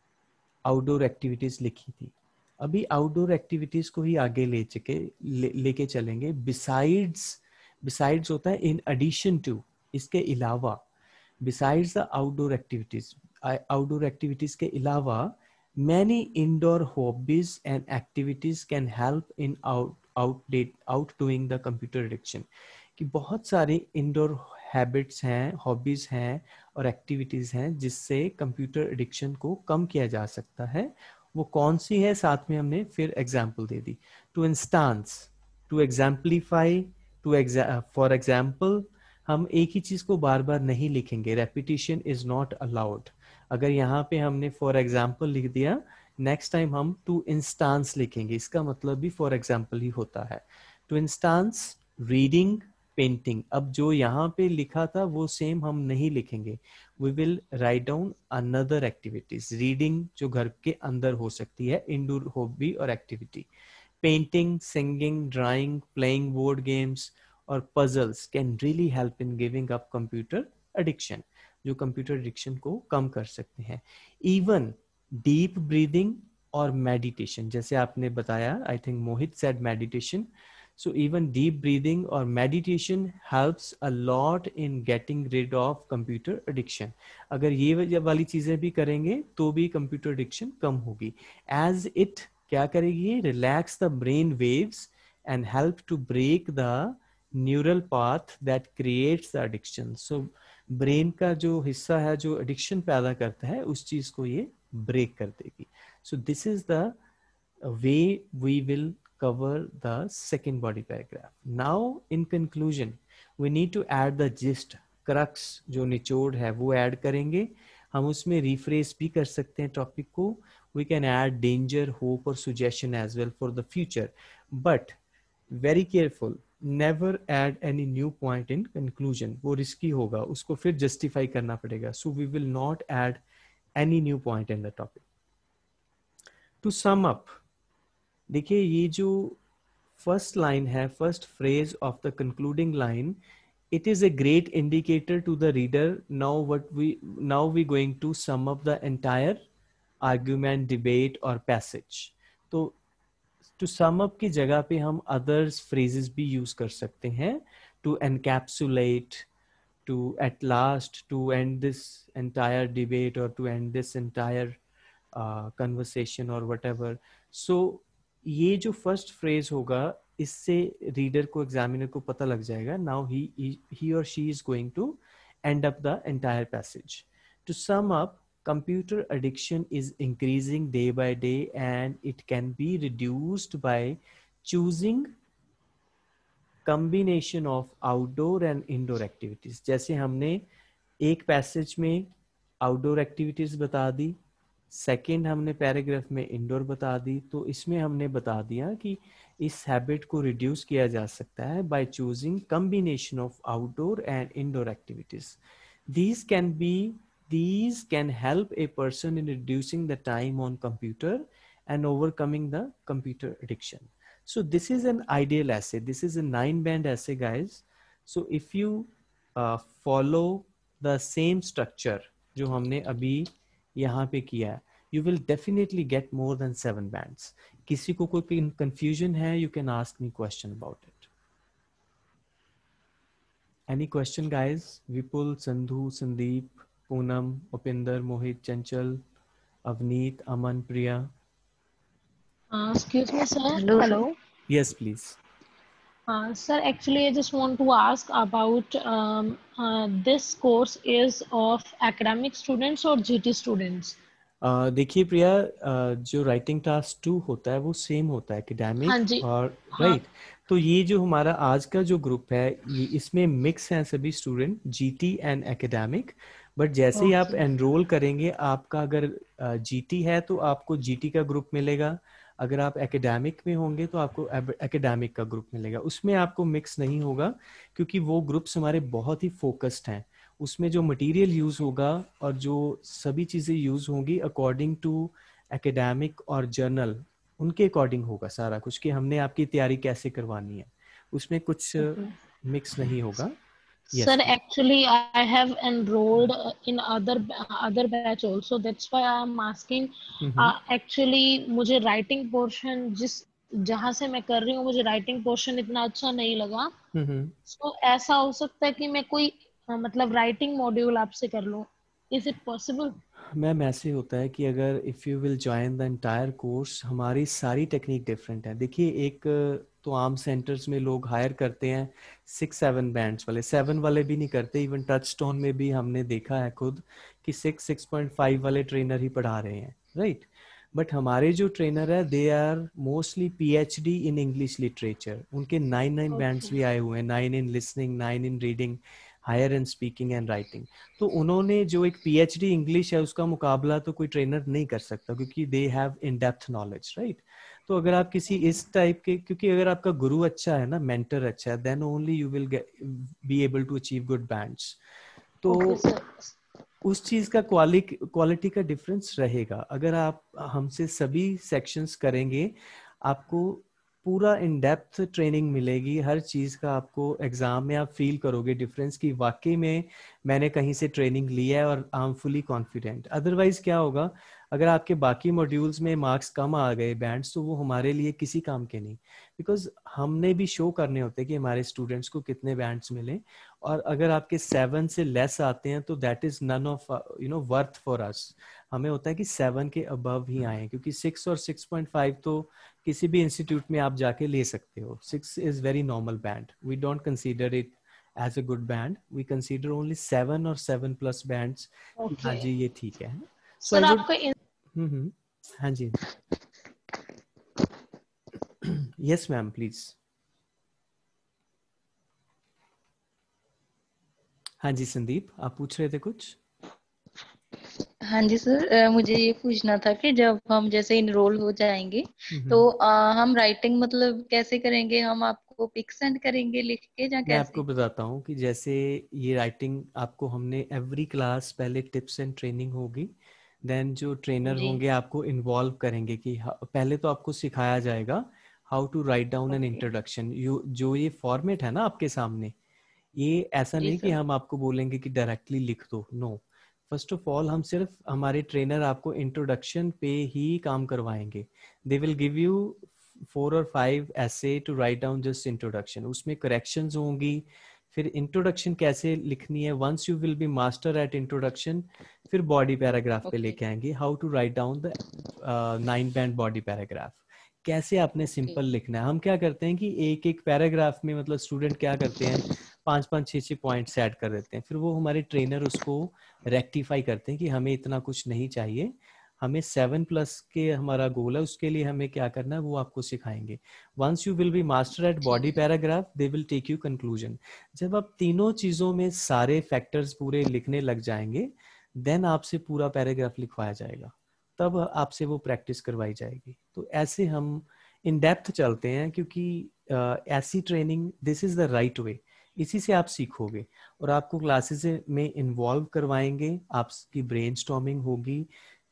आउटडोर एक्टिविटीज लिखी थी, अभी आउटडोर एक्टिविटीज को ही आगे ले चके ले, लेके चलेंगे. बिसाइड्स बिसाइड्स होता है इन एडिशन टू, इसके अलावा. Besides the outdoor activities, outdoor activities के अलावा many indoor hobbies and activities can help in out outdate out doing the computer addiction. कि बहुत सारे इंडोर हैबिट्स हैं, हॉबीज हैं और एक्टिविटीज हैं जिससे कंप्यूटर एडिक्शन को कम किया जा सकता है. वो कौन सी है, साथ में हमने फिर एग्जाम्पल दे दी. To instance, to exemplify, to for example. हम एक ही चीज को बार बार नहीं लिखेंगे. Repetition is not allowed. अगर यहाँ पे हमने फॉर एग्जाम्पल लिख दिया, नेक्स्ट टाइम हम टू इंस्टांस लिखेंगे, इसका मतलब भी फॉर एग्जाम्पल ही होता है. To instance, reading, painting. अब जो यहाँ पे लिखा था वो सेम हम नहीं लिखेंगे. We will write down another activities. Reading जो घर के अंदर हो सकती है, इंडोर हॉबी और activity. Painting, singing, drawing, playing board games और puzzles can really help in giving up computer addiction, जो कंप्यूटर एडिक्शन को कम कर सकते हैं. इवन डीप ब्रीदिंग और मेडिटेशन, जैसे आपने बताया, I think Mohit said meditation. So even deep breathing और meditation helps a lot in getting rid of computer addiction. अगर ये वाली चीजें भी करेंगे तो भी कंप्यूटर एडिक्शन कम होगी. एज इट क्या करेगी? Relax the brain waves and help to break the neural path that creates the addiction. So brain का जो हिस्सा है जो एडिक्शन पैदा करता है, उस चीज को ये ब्रेक कर देगी. So this is the way we will cover the second body paragraph. Now in conclusion we need to add the gist, crux, जो निचोड़ है वो ऐड करेंगे. हम उसमें रिफ्रेस भी कर सकते हैं टॉपिक को. we can add danger, hope और suggestion as well for the future, but very careful, never add any new point in conclusion. वो रिस्की होगा, उसको फिर जस्टिफाई करना पड़ेगा. so we will not add any new point in the topic. to sum up, देखिए ये जो first line है, first phrase of the concluding line, it is a great indicator to the reader. Now what we now we going to sum up the entire argument, debate or passage. तो to sum up की जगह पे हम others phrases भी use कर सकते हैं. to encapsulate, to at last, to end this entire debate or to end this entire uh, conversation or whatever. So ये जो फर्स्ट फ्रेज होगा, इससे रीडर को, एग्जामिनर को पता लग जाएगा now he he or she is going to end up the entire passage. To sum up, computer addiction is increasing day by day and it can be reduced by choosing combination of outdoor and indoor activities. जैसे हमने एक passage में outdoor activities बता दी, second हमने paragraph में indoor बता दी, तो इसमें हमने बता दिया कि इस हैबिट को रिड्यूस किया जा सकता है by choosing combination of outdoor and indoor activities. These can be these can help a person in reducing the time on computer and overcoming the computer addiction. So this is an ideal essay. This is a nine band essay, guys. So if you uh, follow the same structure जो हमने अभी यहाँ पे किया है, you will definitely get more than seven bands. किसी को कोई confusion है, you can ask me question about it. Any question, guys? Vipul, Sandhu, Sandeep, Poonam, Upinder, Mohit, Chanchal, Avneet, Aman, Priya. Uh, excuse me, sir. Hello, sir. Hello. Yes, please. Uh, sir, actually, I just want to ask about um, uh, this course is of academic students or G T students? Uh, देखिए Priya, uh, जो writing task two होता है वो same होता है हाँ academic जी, और हाँ, राइट right? तो ये जो हमारा आज का जो ग्रुप है ये इसमें मिक्स हैं सभी student GT and academic. But जैसे ही आप ओके, एनरोल करेंगे, आपका अगर जीटी है तो आपको जीटी का ग्रुप मिलेगा, अगर आप एकेडमिक में होंगे तो आपको एकेडमिक का ग्रुप मिलेगा. उसमें आपको मिक्स नहीं होगा क्योंकि वो ग्रुप्स हमारे बहुत ही फोकस्ड हैं. उसमें जो मटेरियल यूज़ होगा और जो सभी चीज़ें यूज़ होंगी अकॉर्डिंग टू एकेडमिक और जर्नल, उनके अकॉर्डिंग होगा सारा कुछ कि हमने आपकी तैयारी कैसे करवानी है. उसमें कुछ ओके. मिक्स नहीं होगा. Sir, yes. actually, I have enrolled uh, in other other batch also. That's why I am asking. Uh, actually, मुझे writing portion जिस जहाँ से मैं कर रही हूँ मुझे writing portion इतना अच्छा नहीं लगा. So ऐसा हो सकता है कि मैं कोई uh, मतलब writing module आपसे कर लूँ. Is it possible? मैम ऐसे होता है कि अगर if you will join the entire course, हमारी सारी टेक्निक डिफरेंट है. देखिए एक तो आम सेंटर्स में लोग हायर करते हैं सिक्स सेवन बैंड्स वाले, सेवन वाले भी नहीं करते. इवन टच स्टोन में भी हमने देखा है खुद कि सिक्स सिक्स पॉइंट फाइव वाले ट्रेनर ही पढ़ा रहे हैं, राइट. बट हमारे जो ट्रेनर है they are mostly PhD in English literature. उनके नाइन नाइन बैंड्स Okay. भी आए हुए हैं, nine in listening, nine in reading, higher in speaking and writing. तो उन्होंने जो एक पीएचडी इंग्लिश है उसका मुकाबला तो कोई ट्रेनर नहीं कर सकता क्योंकि they have in depth knowledge, right. तो अगर आप किसी इस टाइप के, क्योंकि अगर आपका गुरु अच्छा है ना, मेंटर अच्छा है, then only you will be able to achieve good bands. तो Okay, sir. उस चीज का क्वालिटी क्वालिटी का डिफरेंस रहेगा. अगर आप हमसे सभी सेक्शंस करेंगे, आपको पूरा इन डेप्थ ट्रेनिंग मिलेगी हर चीज़ का. आपको एग्जाम में आप फील करोगे डिफरेंस कि वाकई में मैंने कहीं से ट्रेनिंग ली है और I am fully confident. Otherwise क्या होगा, अगर आपके बाकी मॉड्यूल्स में मार्क्स कम आ गए बैंड्स, तो वो हमारे लिए किसी काम के नहीं. बिकॉज हमने भी शो करने होते हैं कि हमारे स्टूडेंट्स को कितने बैंड्स मिले. और अगर आपके सेवन से लेस आते हैं तो that is none of you know worth for us. हमें होता है कि सेवन के अबव ही आए, क्योंकि सिक्स और सिक्स पॉइंट फाइव तो किसी भी इंस्टीट्यूट में आप जाके ले सकते हो. Six is very normal band. We don't consider it as a good band. We consider only seven और सेवन प्लस बैंड्स. हाँ Okay. जी, ये ठीक है. सो Sir, आई वुड, आपका हम्म हाँ जी, यस मैम प्लीज. हाँ जी संदीप, आप पूछ रहे थे कुछ. हाँ जी सर, अ, मुझे ये पूछना था कि जब हम जैसे इनरोल हो जाएंगे तो अ, हम राइटिंग मतलब कैसे करेंगे? हम आपको पिक सेंड करेंगे लिख के या मैं आपको कैसे? बताता हूँ कि जैसे ये राइटिंग आपको हमने एवरी क्लास पहले टिप्स एंड ट्रेनिंग होगी. देन जो ट्रेनर जी. होंगे आपको इन्वॉल्व करेंगे कि हाँ, पहले तो आपको सिखाया जाएगा how to write down an okay. Introduction. You जो ये फॉर्मेट है ना आपके सामने, ये ऐसा जी नहीं कि सर. हम आपको बोलेंगे कि डायरेक्टली लिख दो. नो, फर्स्ट ऑफ ऑल हम सिर्फ, हमारे ट्रेनर आपको इंट्रोडक्शन पे ही काम करवाएंगे. They will give you four or five ऐसे to write down just introduction. उसमें करेक्शंस होंगी. फिर इंट्रोडक्शन कैसे लिखनी है, once you will be master at introduction, फिर बॉडी पैराग्राफ पे ओके. लेके आएंगे. How to write down the nine band body paragraph, कैसे आपने ओके. सिंपल लिखना है. हम क्या करते हैं कि एक एक पैराग्राफ में मतलब स्टूडेंट क्या करते हैं, पांच पांच छः छः पॉइंट्स ऐड कर देते हैं. फिर वो हमारे ट्रेनर उसको रेक्टिफाई करते हैं कि हमें इतना कुछ नहीं चाहिए, हमें सेवन प्लस के हमारा गोल है, उसके लिए हमें क्या करना है वो आपको सिखाएंगे. Once you will be master at body ठीक है. Paragraph, they will take you conclusion. जब आप तीनों चीजों में सारे फैक्टर्स पूरे लिखने लग जाएंगे, देन आपसे पूरा पैराग्राफ लिखवाया जाएगा, तब आपसे वो प्रैक्टिस करवाई जाएगी. तो ऐसे हम इन डेप्थ चलते हैं क्योंकि uh, ऐसी training, this is the right way. इसी से आप सीखोगे और आपको क्लासेस में इन्वॉल्व करवाएंगे, आपकी ब्रेनस्टॉर्मिंग होगी,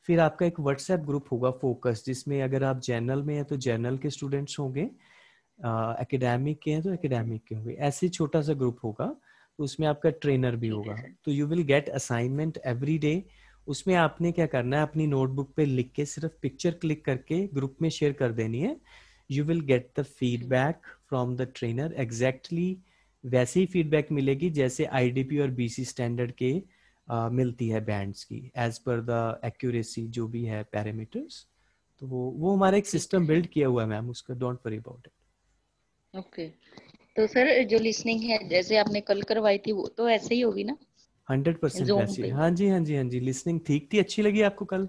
फिर आपका एक व्हाट्सएप ग्रुप होगा फोकस, जिसमें अगर आप जर्नल में हैं तो जर्नल के स्टूडेंट्स होंगे, एकेडमिक के हैं तो एकेडमिक के होंगे, ऐसे छोटा सा ग्रुप होगा। तो उसमें आपका ट्रेनर भी ठीक है होगा। सर। तो you will get assignment every day. उसमें आपने क्या करना है, अपनी नोटबुक पे लिख के सिर्फ पिक्चर क्लिक करके ग्रुप में शेयर कर देनी है। You will get the feedback from the trainer, exactly वैसे ही फीडबैक मिलेगी जैसे आईडीपी और बीसी स्टैंडर्ड के uh, मिलती है बैंड्स की, एज पर द एक्यूरेसी जो भी है पैरामीटर्स। तो वो वो हमारा एक ठीक है सिस्टम सर। बिल्ड किया हुआ है मैम, उसका don't worry about it. Okay, तो सर जो लिसनिंग है जैसे आपने कल करवाई थी वो तो ऐसे ही होगी ना, हंड्रेड परसेंट जूम वैसी, पे? हाँ जी हाँ जी हाँ जी। लिसनिंग ठीक थी, अच्छी लगी आपको कल?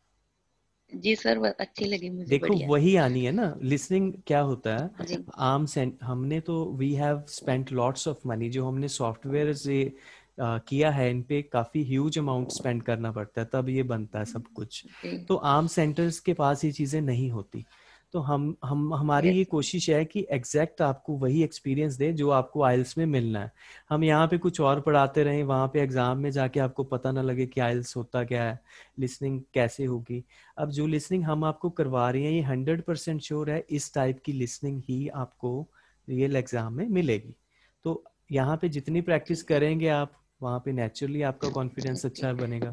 जी सर, वो अच्छी लगी मुझे, देखो बढ़िया। वही आनी है ना। लिसनिंग क्या होता है, जी आम सेंट हमने तो we have spent lots of money, जो हमने सॉफ्टवेयर से uh, किया है, इन पे काफी ह्यूज अमाउंट स्पेंड करना पड़ता है, तब ये बनता है सब कुछ। जी। तो आम सेंटर्स के पास ये चीजें नहीं होती। तो हम हम हमारी ये यस। कोशिश है कि एग्जैक्ट आपको वही एक्सपीरियंस दे जो आपको आइल्स में मिलना है। हम यहाँ पे कुछ और पढ़ाते रहें, वहाँ पे एग्जाम में जाके आपको पता ना लगे कि आइल्स होता क्या है, लिसनिंग कैसे होगी। अब जो लिसनिंग हम आपको करवा रहे हैं ये हंड्रेड परसेंट श्योर है इस टाइप की लिसनिंग ही आपको रियल एग्जाम में मिलेगी। तो यहाँ पे जितनी प्रैक्टिस ठीक है करेंगे आप, वहाँ पे नेचुरली आपका कॉन्फिडेंस ओके अच्छा बनेगा।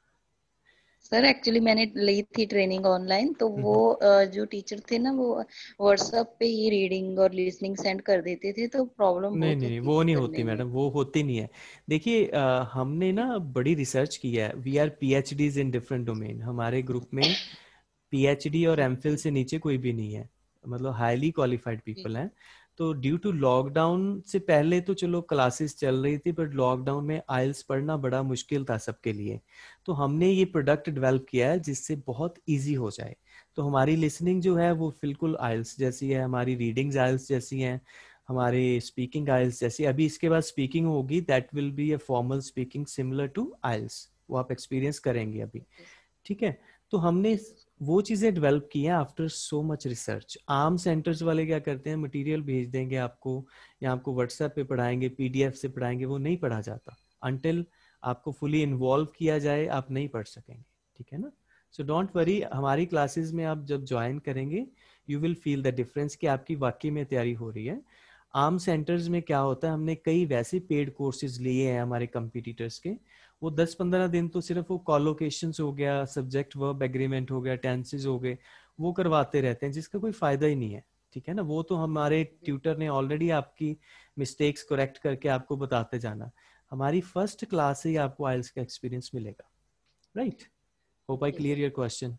सर। एक्चुअली मैंने ली थी ट्रेनिंग ऑनलाइन, तो वो हम्म। अ, जो टीचर थे ना वो व्हाट्सएप पे ही रीडिंग और लिसनिंग सेंड कर देते थे, तो प्रॉब्लम नहीं बहुत नहीं नहीं, होती वो थी नहीं होती करने में। मैडम, वो होती नहीं है। देखिए अ, हमने ना बड़ी रिसर्च की है, we are PhDs in different domain. हमारे ग्रुप में पीएचडी और एमफिल जी से नीचे कोई भी नहीं है, मतलब हाईली क्वालिफाइड जी पीपल हैं। तो ड्यू टू लॉकडाउन से पहले तो चलो क्लासेस चल रही थी, बट लॉकडाउन में आइल्स पढ़ना बड़ा मुश्किल था सबके लिए। तो हमने ये प्रोडक्ट डेवलप किया है जिससे बहुत इजी हो जाए। तो हमारी लिसनिंग जो है वो बिल्कुल आइल्स जैसी है, हमारी रीडिंग्स आइल्स जैसी हैं, हमारी स्पीकिंग आइल्स जैसी। अभी इसके बाद स्पीकिंग होगी, that will be a formal speaking similar to IELTS, वो आप एक्सपीरियंस करेंगे अभी। ओके ठीक है। तो हमने ठीक है वो चीजें डेवलप की हैं आफ्टर सो मच रिसर्च। आम सेंटर्स वाले क्या करते हैं, मटेरियल भेज देंगे आपको या आपको व्हाट्सएप पे पढ़ाएंगे, पीडीएफ से पढ़ाएंगे, वो नहीं पढ़ा जाता। अनटिल आपको फुली इन्वॉल्व किया जाए आप नहीं पढ़ सकेंगे। ठीक है ना। सो डोंट वरी, हमारी क्लासेस में आप जब ज्वाइन करेंगे you will feel the difference कि आपकी वाकई में तैयारी हो रही है। आम सेंटर्स में क्या होता है, हमने कई वैसे पेड कोर्सेज लिए हैं हमारे कंपटीटर्स के, वो दस पंद्रह दिन तो सिर्फ वो कॉलोकेशंस हो गया, सब्जेक्ट वर्ब एग्रीमेंट हो गया, टेंसेज हो गए, वो करवाते रहते हैं जिसका कोई फायदा ही नहीं है। ठीक है ना। वो तो हमारे ट्यूटर ने ऑलरेडी आपकी मिस्टेक्स करेक्ट करके आपको बताते जाना। हमारी फर्स्ट क्लास से ही आपको आइल्स का एक्सपीरियंस मिलेगा। राइट। होप आई ठीक क्लियर है। Your question.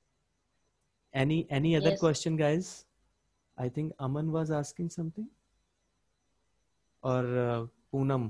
Any any other yes. Question guys? I think Aman was asking something, और पूनम,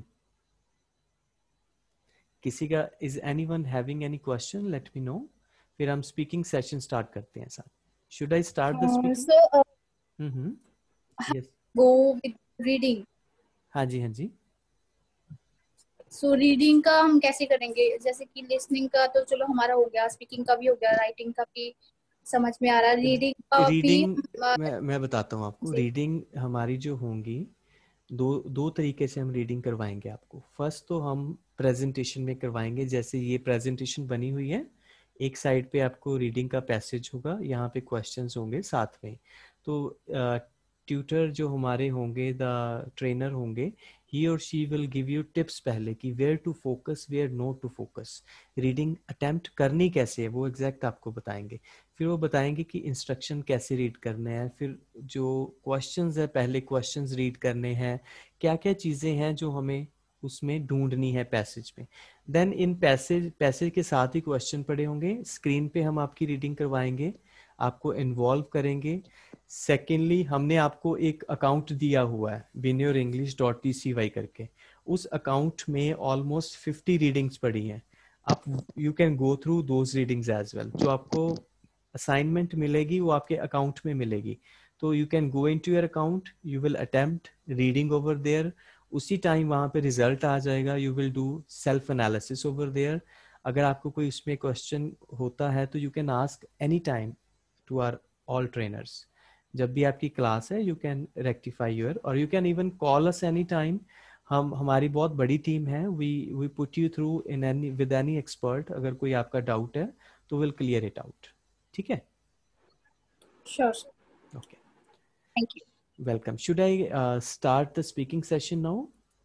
किसी का, is anyone having any question, let me know. फिर हम स्पीकिंग सेशन स्टार्ट करते हैं साथ। Should I start the Uh, speaking? so uh, hmm. Yes. go with reading. हाँ जी हाँ जी। सो so, रीडिंग का हम कैसे करेंगे? जैसे कि लिसनिंग का तो चलो हमारा हो गया, स्पीकिंग का भी हो गया, राइटिंग का भी समझ में आ रहा है, रीडिंग का भी रीडिंग हम, अ, मैं मैं बताता हूँ आपको। जी रीडिंग हमारी जो होंगी, दो दो तरीके से हम रीडिंग करवाएंगे आपको। फर्स्ट तो हम प्रेजेंटेशन में करवाएंगे, जैसे ये प्रेजेंटेशन बनी हुई है, एक साइड पे आपको रीडिंग का पैसेज होगा, यहाँ पे क्वेश्चंस होंगे साथ में। तो ट्यूटर जो हमारे होंगे, द ट्रेनर होंगे, he or she will give you tips पहले कि where to focus, where not to focus. Reading attempt करनी कैसे है वो एग्जैक्ट आपको बताएंगे। फिर वो बताएंगे कि इंस्ट्रक्शन कैसे रीड करने हैं, फिर जो क्वेश्चंस है पहले क्वेश्चंस रीड करने हैं, क्या क्या चीज़ें हैं जो हमें उसमें ढूंढनी है पैसेज में। देन इन पैसेज पैसेज के साथ ही क्वेश्चन पड़े होंगे, स्क्रीन पे हम आपकी रीडिंग करवाएंगे, आपको इन्वॉल्व करेंगे। सेकेंडली हमने आपको एक अकाउंट दिया हुआ है win your English dot T C Y करके, उस अकाउंट में ऑलमोस्ट फिफ्टी रीडिंग्स पड़ी हैं। आप you can go through those readings as well. जो आपको असाइनमेंट मिलेगी वो आपके अकाउंट में मिलेगी। तो you can go in to your account, you will attempt reading over there, उसी टाइम वहाँ पे रिजल्ट आ जाएगा। You will do self analysis over there. अगर आपको कोई उसमें क्वेश्चन होता है तो you can ask any time to our all trainers. जब भी आपकी क्लास है यू कैन रेक्टिफाई योर, और you can even call us any time. हम हमारी बहुत बड़ी टीम है, we we put you through in any with any expert. अगर कोई आपका डाउट है तो विल क्लियर इट आउट. ठीक है? Sure, sir. Okay. Thank you. Welcome. Should I uh, start the speaking session now?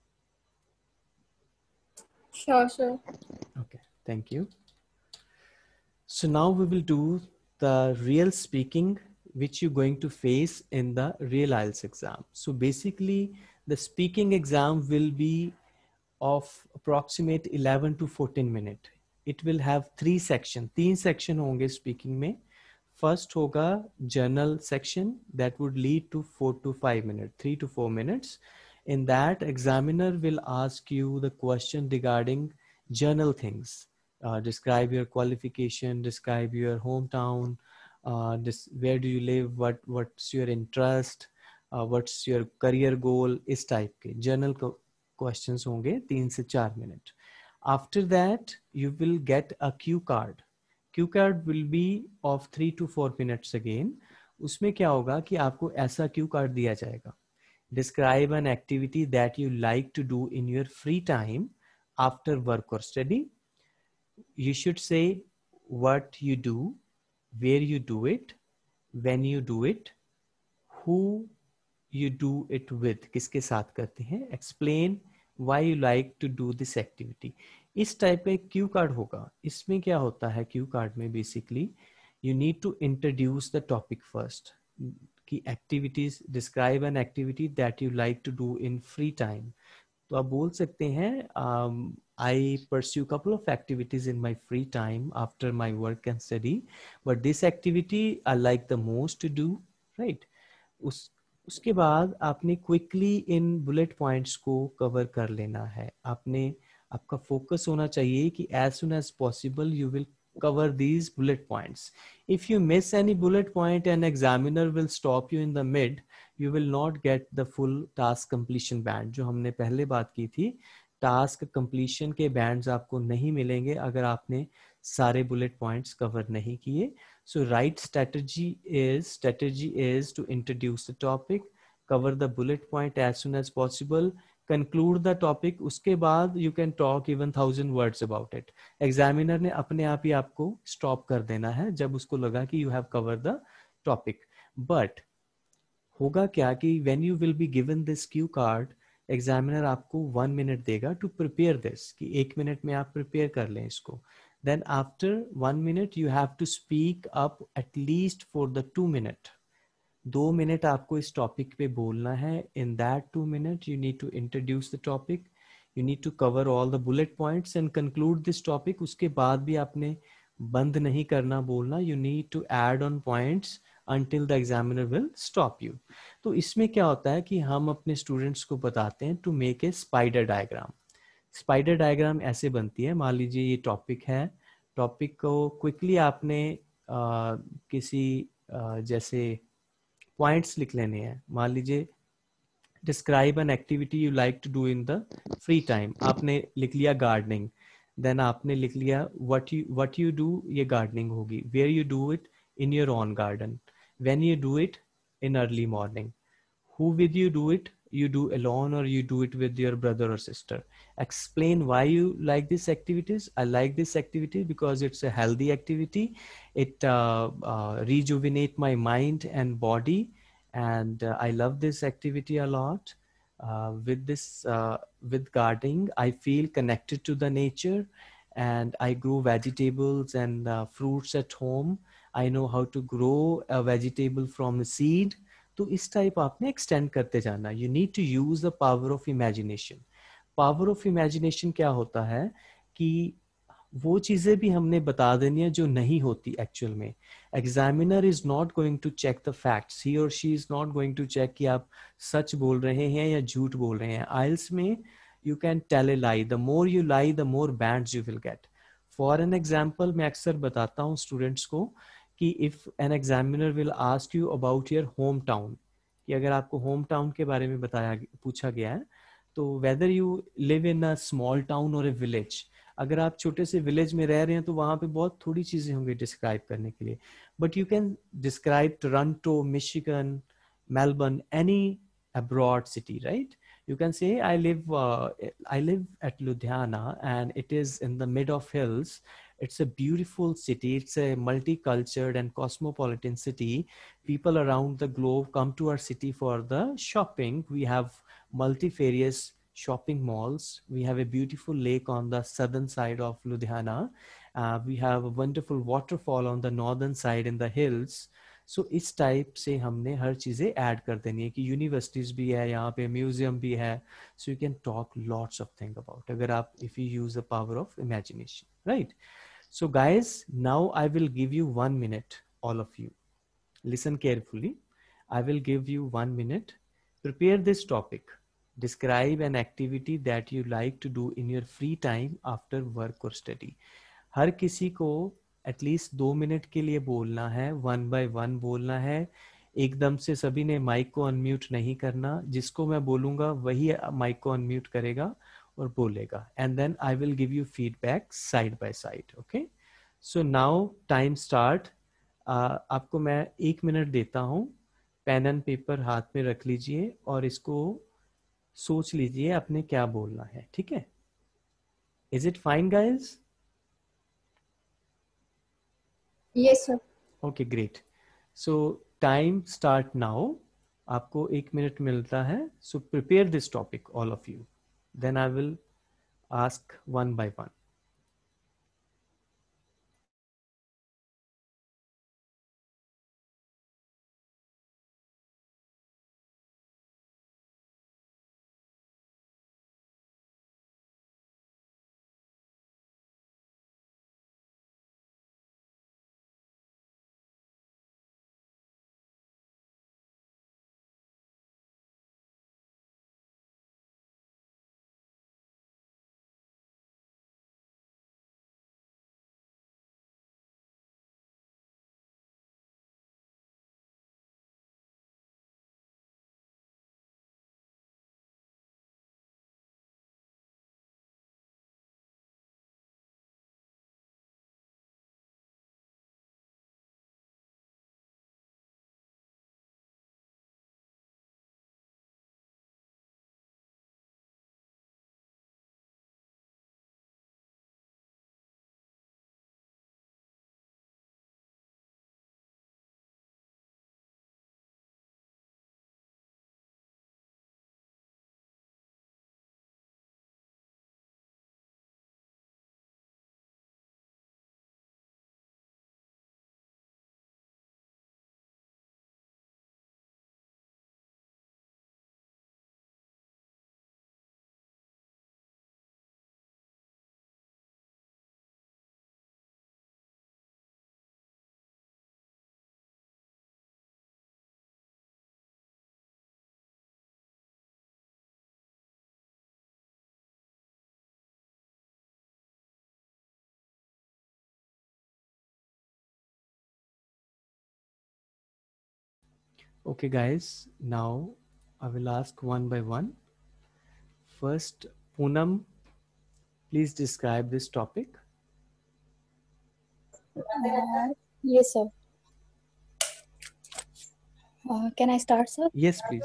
Sure, sir. Okay, thank you. So now we will do the real speaking which you're going to face in the real I E L T S exam. So basically the speaking exam will be of approximate eleven to fourteen minute. It will have three section. तीन section होंगे speaking में. First होगा journal section that would lead to four to five minutes, three to four minutes. In that, examiner will ask you the question regarding journal things. Uh, describe your qualification, describe your hometown, uh, this, where do you live, what what's your interest, uh, what's your career goal, इस type के journal questions होंगे तीन से चार मिनट. After that, you will get a cue card. Cue card will be of three to four minutes again. उसमें क्या होगा कि आपको ऐसा cue card दिया जाएगा. Describe an activity that you like to do in your free time after work or study. You should say what you do, where you do it, when you do it, who you do it with, किसके साथ करते हैं, explain why you like to do this activity. इस type का एक Q card होगा. इसमें क्या होता है क्यू कार्ड में, basically you need to introduce the topic first. कि activities, describe an activity that you like to do in free time. तो आप बोल सकते हैं um, I pursue couple of activities in my free time after my work and study, but this activity I like the most to do, right? उस उसके बाद आपने quickly इन बुलेट पॉइंट्स को कवर कर लेना है. आपने आपका फोकस होना चाहिए कि as soon as possible you will cover these bullet points. If you miss any bullet point, an examiner will stop you in the mid. You will not get the full task completion band. जो हमने पहले बात की थी, task completion के bands आपको नहीं मिलेंगे अगर आपने सारे बुलेट पॉइंट्स कवर नहीं किए. So right strategy is strategy is to introduce the topic, cover the bullet point as soon as possible, conclude the topic. उसके बाद you can talk even thousand words about it. Examiner ने अपने आप ही आपको stop कर देना है जब उसको लगा कि you have covered the topic. But होगा क्या कि when you will be given this cue card, examiner आपको one minute देगा to prepare this, कि एक मिनट में आप prepare कर लें इसको. Then after one minute you have to speak up at least for the two minute. दो मिनट आपको इस टॉपिक पे बोलना है. In that two minute you need to introduce the topic, you need to cover all the bullet points and conclude this topic. उसके बाद भी आपने बंद नहीं करना बोलना. You need to add on points until the examiner will stop you. तो इसमें क्या होता है कि हम अपने स्टूडेंट्स को बताते हैं to make a spider diagram. Spider diagram ऐसे बनती है. मान लीजिए ये टॉपिक है, टॉपिक को क्विकली आपने आ, किसी आ, जैसे पॉइंट्स लिख लेने हैं. मान लीजिए describe an activity you like to do in the free time. आपने लिख लिया गार्डनिंग, देन आपने लिख लिया what you what you do, ये गार्डनिंग होगी. Where you do it, in your own garden. When you do it, in early morning. Who with you do it, you do alone or you do it with your brother or sister. Explain why you like these activities. I like this activity because it's a healthy activity. It uh, uh, rejuvenate my mind and body, and uh, I love this activity a lot. Uh, with this, uh, with gardening, I feel connected to the nature, and I grow vegetables and uh, fruits at home. I know how to grow a vegetable from a seed. तो इस type आपने extend करते जाना. You need to use the power of imagination. Power of imagination क्या होता है कि वो चीजें भी हमने बता देनी है जो नहीं होती एक्चुअल में. Examiner is not going to check the facts, he or she is not going to check कि आप सच बोल रहे हैं या झूठ बोल रहे हैं. आइल्स में you can tell a lie. The more you lie, the more bands you will get. For an example, मैं अक्सर बताता हूँ स्टूडेंट्स को कि if an examiner will ask you about your home town, कि अगर आपको होम टाउन के बारे में बताया पूछा गया है, तो whether you live in a small town or a village. अगर आप छोटे से विलेज में रह रहे हैं तो वहाँ पे बहुत थोड़ी चीज़ें होंगी डिस्क्राइब करने के लिए. But you can describe Toronto, Michigan, Melbourne, any abroad city, right? You can say I live uh, I live at Ludhiana and it is in the mid of hills. It's a beautiful city. It's a multicultural and cosmopolitan city. People around the globe come to our city for the shopping. We have multifarious shopping malls. We have a beautiful lake on the southern side of Ludhiana. Uh, we have a wonderful waterfall on the northern side in the hills. So so, इस type से हमने हर चीज़ें add कर देनी है कि universities भी है, यहाँ पे म्यूजियम भी है. So you can talk lots of thing about, अगर आप if you use the power of imagination, right. So guys, now I will give you one minute, all of you. Listen carefully. I will give you one minute. Prepare this topic. Describe an activity that you like to do in your free time after work or study. हर किसी को at least दो minute के लिए बोलना है, one by one बोलना है. एकदम से सभी ने माइक को अनम्यूट नहीं करना. जिसको मैं बोलूँगा वही माइक को अनम्यूट करेगा और बोलेगा. And then I will give you feedback side by side. Okay, so now time start. आपको मैं एक मिनट देता हूँ. पेन एंड पेपर हाथ में रख लीजिए और इसको सोच लीजिए आपने क्या बोलना है. ठीक है? Is it fine guys? Yes, sir. Okay, great. So time start now. आपको एक मिनट मिलता है. So prepare this topic all of you. Then I will ask one by one. Okay guys, now I will ask one by one. First, Poonam, please describe this topic. Uh, yes, sir. Uh, can I start, sir? Yes, please.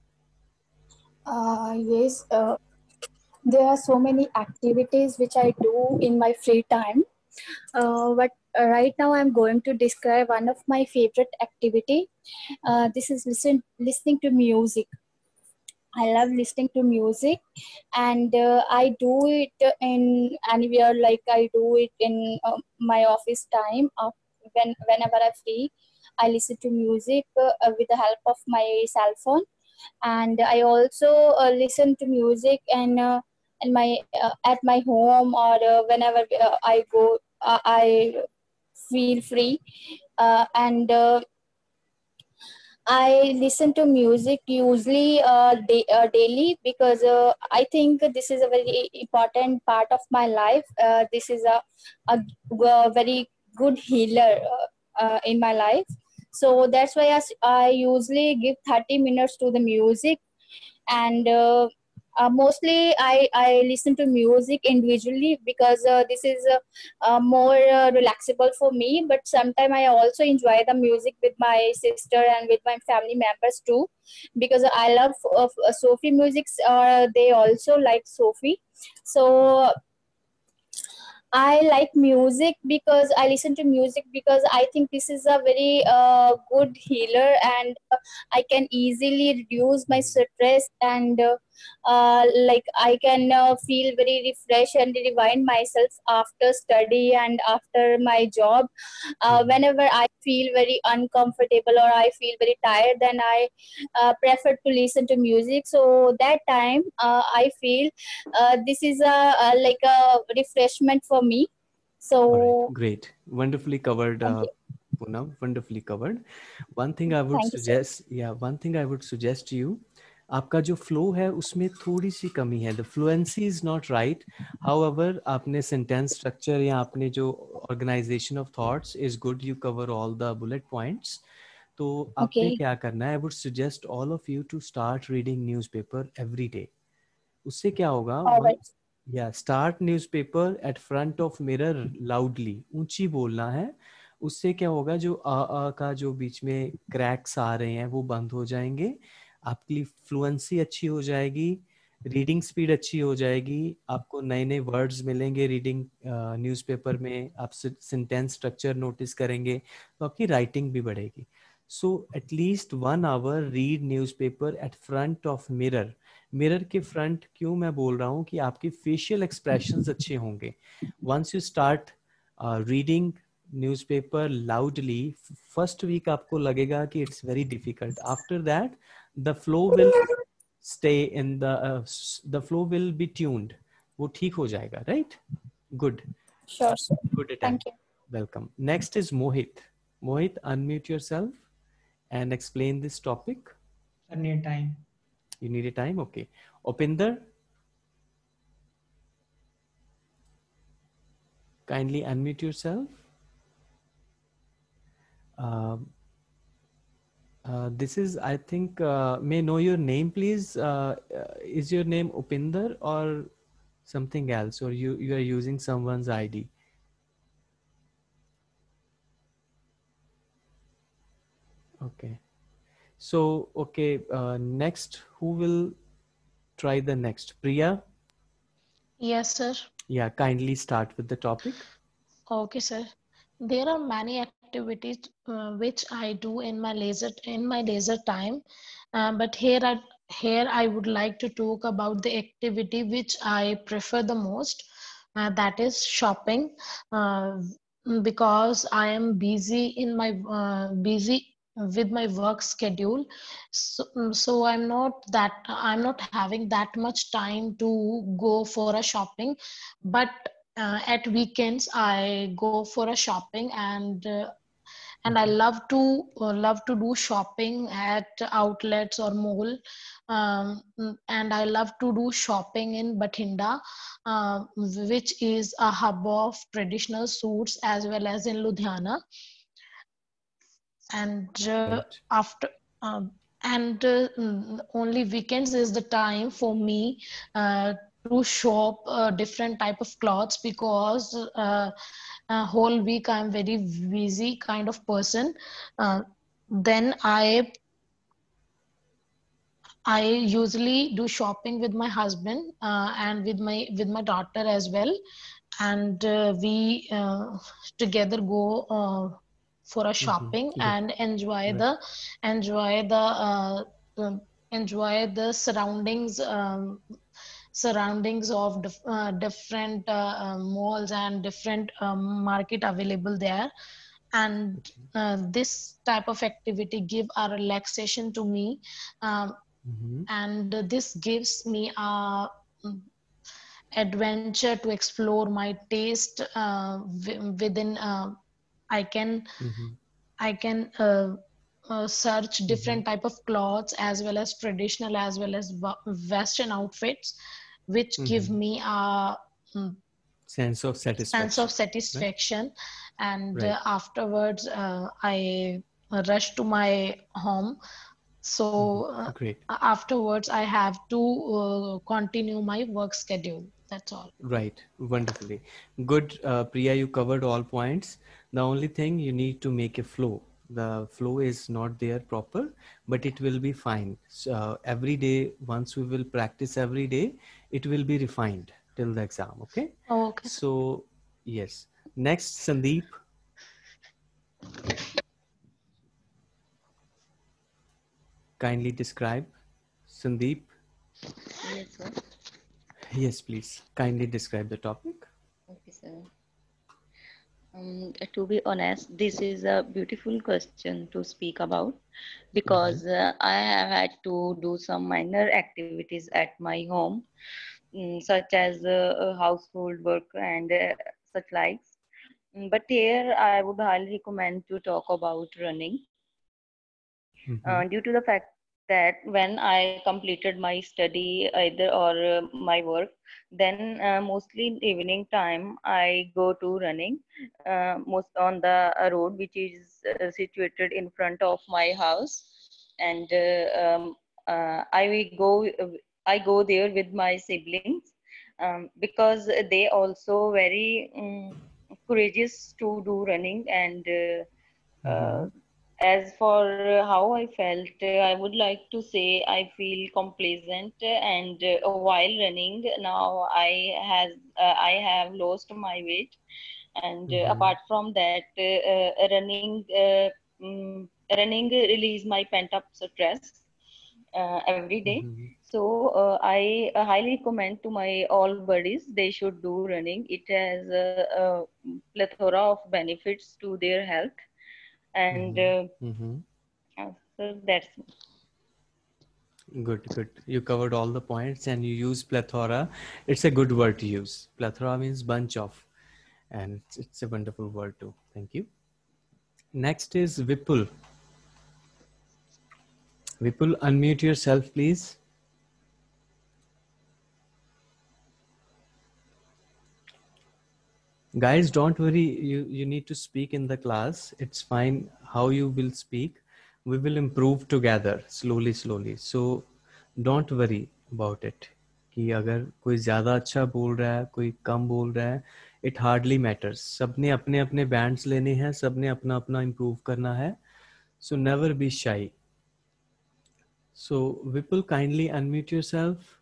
Uh, yes. Uh, there are so many activities which I do in my free time. Uh, but uh, right now I'm going to describe one of my favorite activity. Uh, this is listen listening to music. I love listening to music, and uh, I do it in anywhere. Like I do it in uh, my office time. Uh, when whenever I'm free, I listen to music uh, uh, with the help of my cell phone, and I also uh, listen to music and uh, in my uh, at my home or uh, whenever uh, I go, uh, I feel free, uh, and. Uh, I listen to music usually uh, da- uh, daily because uh, I think this is a very important part of my life. Uh, this is a, a, a very good healer uh, uh, in my life. So that's why I, s- I usually give thirty minutes to the music, and uh, uh, mostly I, I listen to music individually because uh, this is uh, uh, more uh, relaxable for me, but sometimes I also enjoy the music with my sister and with my family members too, because I love uh, uh, Sophie music. Uh, they also like Sophie, so I like music because I listen to music because I think this is a very uh, good healer, and uh, I can easily reduce my stress, and uh, uh, like I can uh, feel very refreshed and rewind myself after study and after my job. Uh, Mhm. whenever I feel very uncomfortable or I feel very tired, then I uh, prefer to listen to music. So that time uh, I feel uh, this is a, a like a refreshment for me. All right, So great. Wonderfully covered, thank uh, you. Poonam. Wonderfully covered. One thing I would Thank you, sir. suggest, yeah, one thing I would suggest to you, आपका जो flow है उसमें थोड़ी सी कमी है. The fluency is not right. However आपने sentence structure या आपने जो organisation of thoughts is good. You cover all the bullet points. तो आपने Okay. क्या करना है? I would suggest all of you to start reading newspaper every day. उससे क्या होगा? All one, right. या start newspaper at front of mirror loudly, ऊंची बोलना है. उससे क्या होगा? जो आ आ का जो बीच में क्रैक्स आ रहे हैं वो बंद हो जाएंगे. आपकी फ्लुएंसी अच्छी हो जाएगी. रीडिंग स्पीड अच्छी हो जाएगी. आपको नए नए वर्ड्स मिलेंगे रीडिंग न्यूज़पेपर में. आप सेंटेंस स्ट्रक्चर नोटिस करेंगे तो आपकी राइटिंग भी बढ़ेगी. So at least one hour read newspaper at front of mirror. Mirror के फ्रंट क्यों मैं बोल रहा हूँ? कि आपके फेशियल एक्सप्रेशंस अच्छे होंगे. Once you start reading newspaper loudly, first week आपको लगेगा कि it's very difficult. After that the flow will stay in the the flow will be tuned. वो ठीक हो जाएगा. Right? Good. Sure, sir. Good Thank attempt. you. Welcome. Next is Mohit. Mohit, unmute yourself and explain this topic. Sir, need time. You need a time? Okay. Upinder, kindly unmute yourself. Um, uh, this is, I think, uh, may I know your name, please? Uh, uh, is your name Upinder or something else, or you, you are using someone's I D? Okay. So, okay, uh, next, who will try the next? Priya? Yes, sir. Yeah, kindly start with the topic. Okay, sir. There are many activities uh, which I do in my leisure in my leisure time, uh, but here I here I would like to talk about the activity which I prefer the most. Uh, that is shopping, uh, because I am busy in my uh, busy with my work schedule. So, so I'm not that I'm not having that much time to go for a shopping, but uh, at weekends I go for a shopping, and uh, and I love to uh, love to do shopping at outlets or mall, um, and I love to do shopping in Bathinda, uh, which is a hub of traditional suits, as well as in Ludhiana. And uh, Right. after um, and uh, only weekends is the time for me uh, to shop uh, different type of clothes, because uh, a whole week I'm very busy kind of person. uh, then i I usually do shopping with my husband, uh, and with my with my daughter as well, and uh, we uh, together go uh, for a Mhm. shopping Good. and enjoy Right. the enjoy the uh, um, enjoy the surroundings, um, surroundings of dif- uh, different uh, uh, malls and different um, market available there. And Okay. uh, this type of activity give a relaxation to me, um, Mhm. and this gives me a adventure to explore my taste uh, within. uh, I can Mhm. I can uh, uh, search Mhm. different type of clothes, as well as traditional as well as western outfits, which give Mhm. me a mm, Sense of sense of satisfaction. Right. satisfaction. And Right. uh, afterwards uh, I rush to my home. So Mhm. uh, Great. afterwards I have to uh, continue my work schedule. That's all. Right. Wonderfully. Good. Uh, Priya, you covered all points. The only thing you need to make a flow. The flow is not there proper, but it will be fine. So, uh, every day, once we will practice every day, it will be refined till the exam. Okay. Okay, sir. So Yes. Next, Sandeep. Kindly describe. Sandeep. Yes, sir. Yes, please. Kindly describe the topic. Okay, sir. Um, to be honest, this is a beautiful question to speak about because uh, I have had to do some minor activities at my home, mm, such as uh, uh, household work and uh, such likes. Mm, But here I would highly recommend to talk about running Mm-hmm. uh, due to the fact that when I completed my study either or uh, my work, then uh, mostly in evening time I go to running, uh, most on the uh, road which is uh, situated in front of my house, and uh, um, uh, I will go. I go there with my siblings um, because they also very um, courageous to do running and. Uh, uh, Mm-hmm. as for uh, how I felt, uh, I would like to say I feel complacent and uh, while running now I has uh, I have lost my weight, and uh, Mm-hmm. apart from that uh, uh, running uh, mm, running release my pent up stress uh, every day. Mm-hmm. So uh, I uh, highly recommend to my all buddies they should do running. It has a, a plethora of benefits to their health, and Mm-hmm. uh, Mm-hmm. uh, so that's Good, good. You covered all the points and you use plethora. It's a good word to use. Plethora means bunch of, and it's, it's a wonderful word too. Thank you. Next is Vipul. Vipul, unmute yourself, please. Guys, don't worry. You, you need to speak in the class. It's fine how you will speak. We will improve together slowly, slowly. So don't worry about it. कि अगर कोई ज़्यादा अच्छा बोल रहा है कोई कम बोल रहा है it hardly matters. सबने अपने अपने बैंड्स लेने हैं सबने अपना अपना improve करना है. So never be shy. So Vipul, kindly unmute yourself.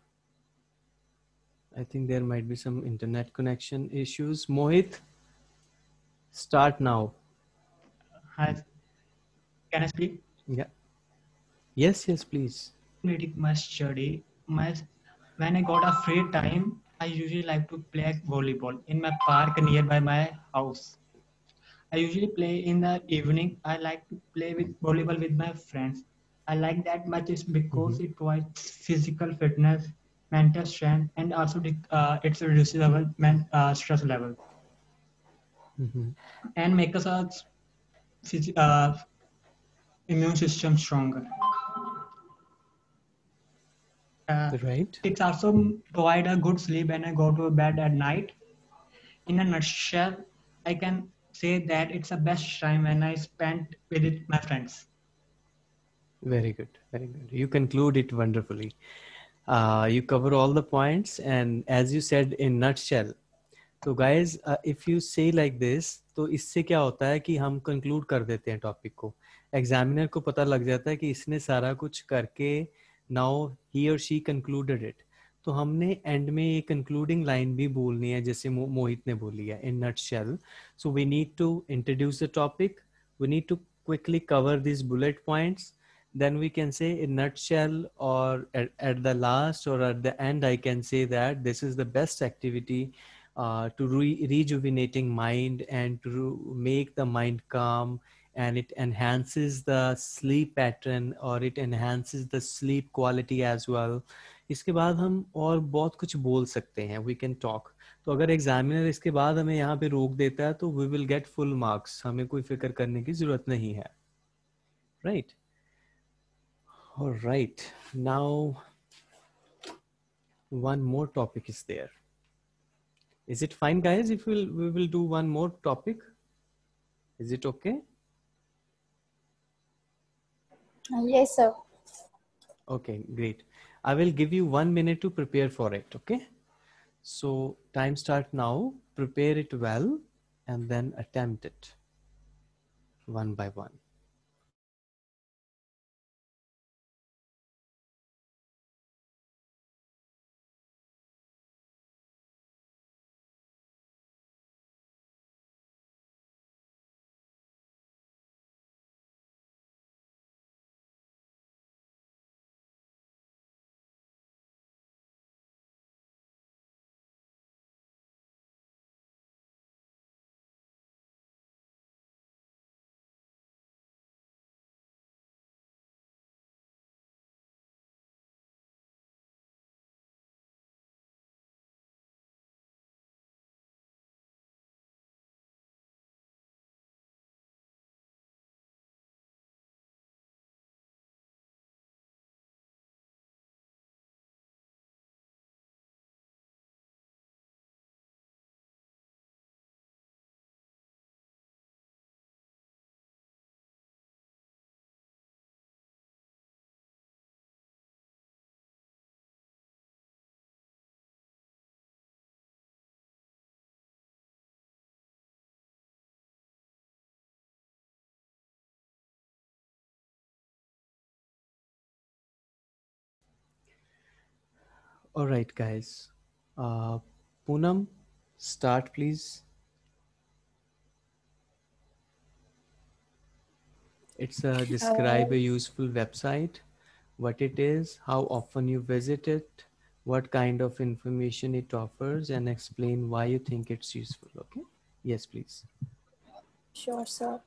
I think there might be some internet connection issues. Mohit, start now. Hi, can I speak? Yeah. Yes, yes, please. Completing my study, my when I got a free time, I usually like to play volleyball in my park nearby my house. I usually play in the evening. I like to play with volleyball with my friends. I like that much is Mm-hmm. because it provides physical fitness, mental strength, and also the, uh, it reduces our men, uh, stress level Mm-hmm. and makes us a phys- uh, immune system stronger. Uh, Right. it also provide a good sleep when I go to bed at night. In a nutshell, I can say that it's the best time when I spent with it, my friends. Very good. Very good. You conclude it wonderfully. Uh, you cover all the points, and as you said in nutshell. तो guys, uh, if you say like this, तो इससे क्या होता है कि हम conclude कर देते हैं टॉपिक को. एग्जामिनर को पता लग जाता है कि इसने सारा कुछ करके now he or she concluded it. तो हमने एंड में ये कंक्लूडिंग लाइन भी बोलनी है जैसे मो, मोहित ने बोली है in nutshell. So we need to introduce the topic. We need to quickly cover these bullet points. Then we can say in nutshell or at, at the last or at the end I can say that this is the best activity uh, to re- rejuvenating mind and to make the mind calm, and it enhances the sleep pattern or it enhances the sleep quality as well. इसके बाद हम और बहुत कुछ बोल सकते हैं. We can talk. तो अगर एग्जामिनर इसके बाद हमें यहाँ पे रोक देता है तो we will get full marks. हमें कोई फिक्र करने की जरूरत नहीं है. Right. All right. Now one more topic is there. Is it fine, guys, if we'll, we will do one more topic? Is it okay? Yes, sir. Okay, great. I will give you one minute to prepare for it, okay? So time start now, prepare it well, and then attempt it one by one. All right, guys. Uh, Poonam, start please. It's a Uh, describe a useful website, what it is, how often you visit it, what kind of information it offers, and explain why you think it's useful. Okay? Yes, please. sure, sir.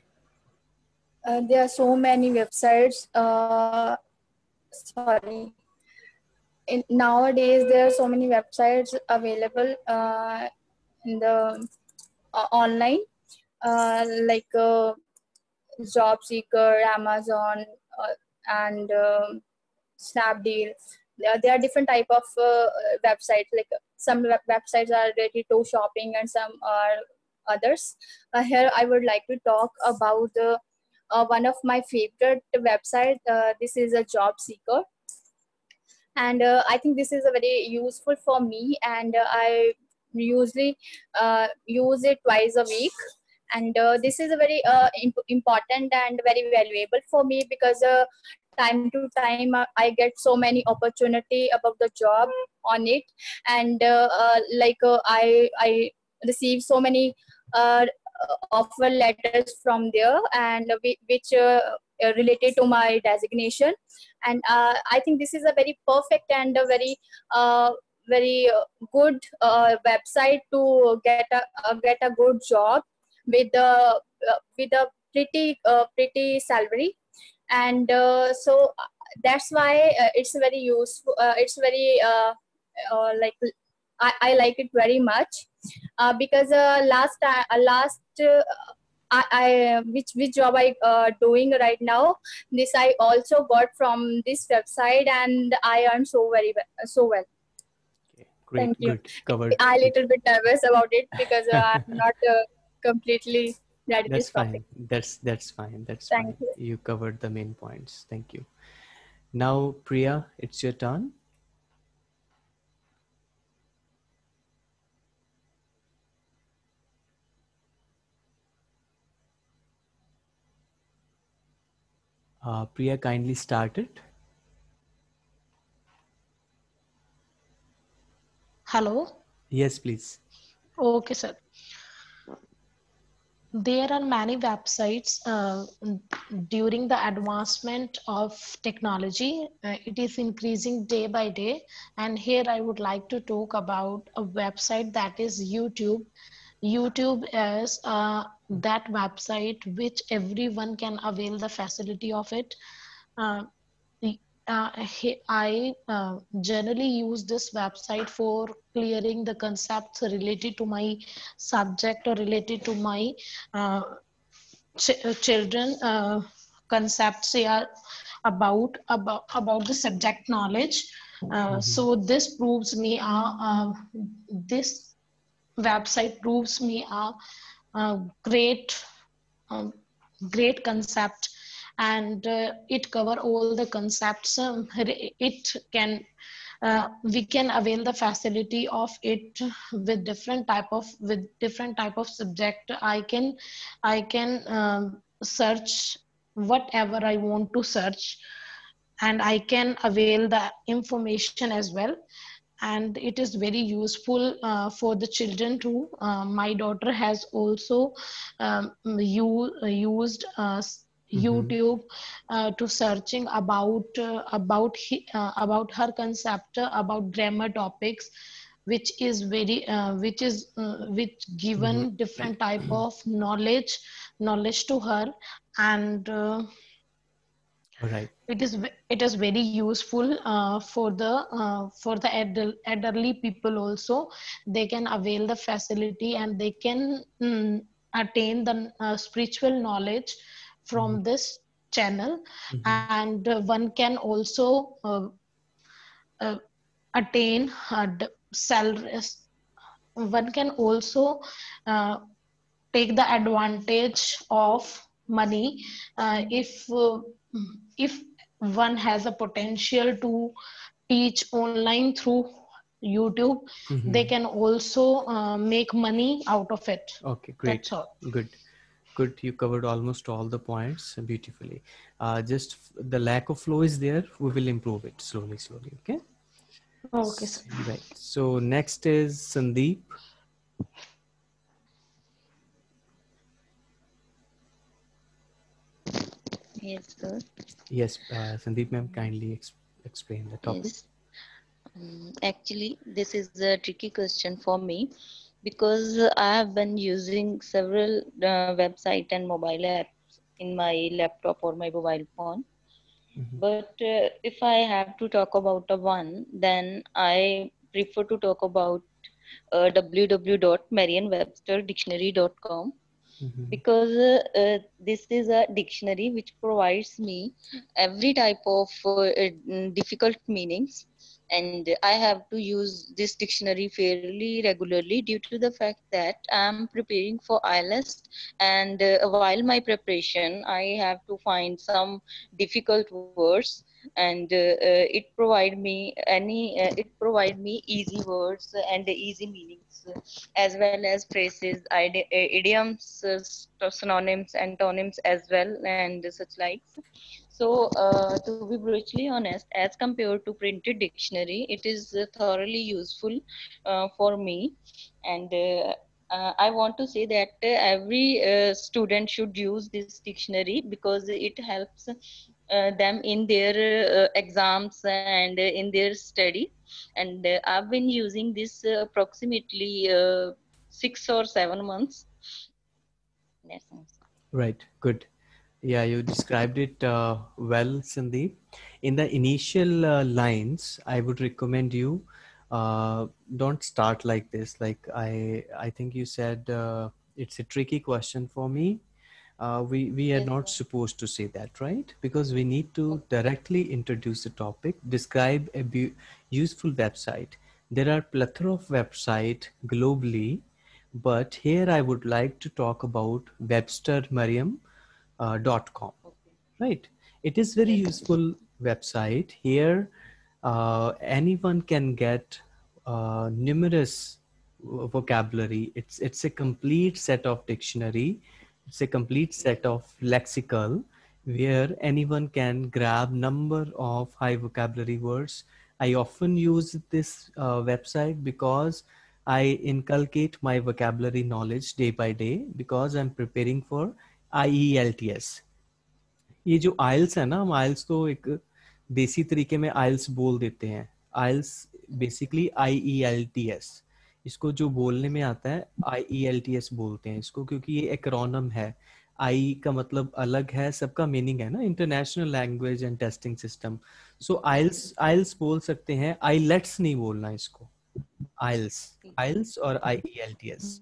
Uh, there are so many websites. Uh, sorry. In, nowadays, there are so many websites available uh, in the uh, online, uh, like uh, Job Seeker, Amazon, uh, and um Snapdeal. There, there are different type of uh, websites. Like some web- websites are related to shopping, and some are others. Uh, here, I would like to talk about uh, uh, one of my favorite website. Uh, this is a Job Seeker, and uh, I think this is a very useful for me, and uh, I usually uh, use it twice a week. And uh, this is a very uh, imp- important and very valuable for me, because uh, time to time uh, I get so many opportunity about the job on it. And uh, uh, like uh, i i receive so many uh, offer letters from there, and whi- which uh, uh, related to my designation. And uh, I think this is a very perfect and a very uh, very uh, good uh, website to get a uh, get a good job with the uh, with a pretty uh, pretty salary. And uh, so uh, that's why uh, it's very useful. Uh, it's very uh, uh, like I, I like it very much, uh, because uh, last time uh, last uh, I, I which which job I uh, doing right now, this I also got from this website, and I earned so very well, so well. Okay, great, Thank you. good, covered. I Beautiful. little bit nervous about it, because uh, I'm not uh, completely ready That's this topic. fine. That's that's fine. That's Thank fine. you. You covered the main points. Thank you. Now, Priya, it's your turn. Uh, Priya, kindly start it. Hello. Yes, please. Okay, sir. There are many websites uh, during the advancement of technology. Uh, it is increasing day by day. And here I would like to talk about a website that is YouTube. YouTube is uh, that website which everyone can avail the facility of it. Uh, uh, he- I uh, generally use this website for clearing the concepts related to my subject or related to my uh, ch- uh, children uh, concepts are about about about the subject knowledge. Uh, Mhm. so this proves me uh, uh, this website proves me a, a great um, great concept, and uh, it cover all the concepts. Um, it can uh, we can avail the facility of it with different type of with different type of subject. I can i can um, search whatever I want to search, and I can avail the information as well. And it is very useful uh, for the children too. Uh, my daughter has also um, u- used uh, Mhm. YouTube uh, to searching about uh, about he, uh, about her concept uh, about grammar topics, which is very uh, which is uh, which Mhm. given different type of knowledge knowledge to her. And uh, All right. it is ve- it is very useful uh, for the uh, for the adult, elderly people also. They can avail the facility, and they can mm, attain the uh, spiritual knowledge Mhm. from this channel. Mhm. And uh, one can also uh, uh, attain uh, d- self one can also uh, take the advantage of money. Uh, if uh, if one has a potential to teach online through YouTube, they Mhm. can also uh, make money out of it. Okay, That's great. all. Good. Good. You covered almost all the points beautifully. Uh, just f- the lack of flow is there. We will improve it slowly, slowly. Okay. Okay, sir. Right. So next is Sandeep. Yes, sir. Yes, uh, Sandeep ma'am, kindly ex explain the topic. Yes. Um, actually, this is a tricky question for me because I have been using several uh, website and mobile apps in my laptop or my mobile phone. Mm-hmm. But uh, if I have to talk about a one, then I prefer to talk about uh, w w w dot merriam webster dictionary dot com, Mm-hmm. because uh, uh, this is a dictionary which provides me every type of uh, uh, difficult meanings, and I have to use this dictionary fairly regularly due to the fact that I'm preparing for I E L T S, and uh, while my preparation I have to find some difficult words, and uh, uh, it provide me any uh, it provide me easy words and easy meanings, as well as phrases, ide- uh, idioms, uh, synonyms, antonyms as well, and such likes. So, uh, to be brutally honest, as compared to printed dictionary, it is uh, thoroughly useful uh, for me, and uh, uh, I want to say that uh, every uh, student should use this dictionary because it helps uh, them in their uh, exams and uh, in their study. And uh, I've been using this uh, approximately uh, six or seven months. That's all. Right. Good. Yeah, you described it uh, well, Sandeep. In the initial uh, lines, I would recommend you uh, don't start like this. Like I, I think you said uh, it's a tricky question for me. Uh, we we are Yes, not sir. supposed to say that, right? Because we need to directly introduce the topic, describe a bu- useful website. There are plethora of website globally, but here I would like to talk about Webster Merriam uh, dot com, Okay. right? It is very Yes, sir. useful website. Here uh, anyone can get uh, numerous vo- vocabulary. It's it's a complete set of dictionary. It's a complete set of lexical where anyone can grab number of high vocabulary words. I often use this uh, website because I inculcate my vocabulary knowledge day by day because I'm preparing for I E L T S. ये जो आइल्स है ना, हम आइल्स तो एक देसी तरीके में आइल्स बोल देते हैं. IELTS basically I E L T S, इसको जो बोलने में आता है I E L T S बोलते हैं इसको, क्योंकि ये एक्रोनम है. आई का मतलब अलग है, सबका मीनिंग है ना, international language and testing system. So IELTS IELTS बोल सकते हैं, आई लेट्स नहीं बोलना इसको. आइल्स, आइल्स और I E L T S.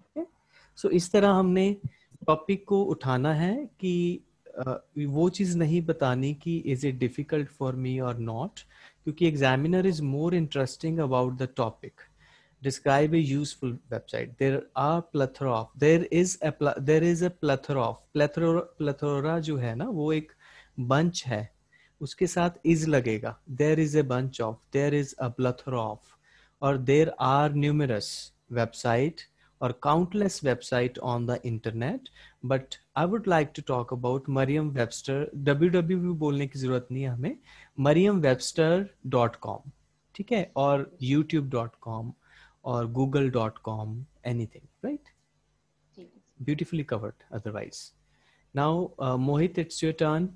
So इस तरह हमने टॉपिक को उठाना है कि अ, वो चीज़ नहीं बतानी कि is it difficult for me और नॉट, क्योंकि examiner is more interesting about the topic. Describe a useful website. There are plethora of, there is a pl- there is a plethora of, plethora plethora जो है ना वो एक bunch है, उसके साथ is लगेगा. There is a bunch of, there is a plethora of, or there are numerous website or countless website on the internet. But I would like to talk about Merriam-Webster. W W W बोलने की जरूरत नहीं है हमें, merriam webster dot com, ठीक है, और youtube dot com or google dot com, anything, right? ठीक है. Beautifully covered otherwise. Now uh, Mohit, it's your turn.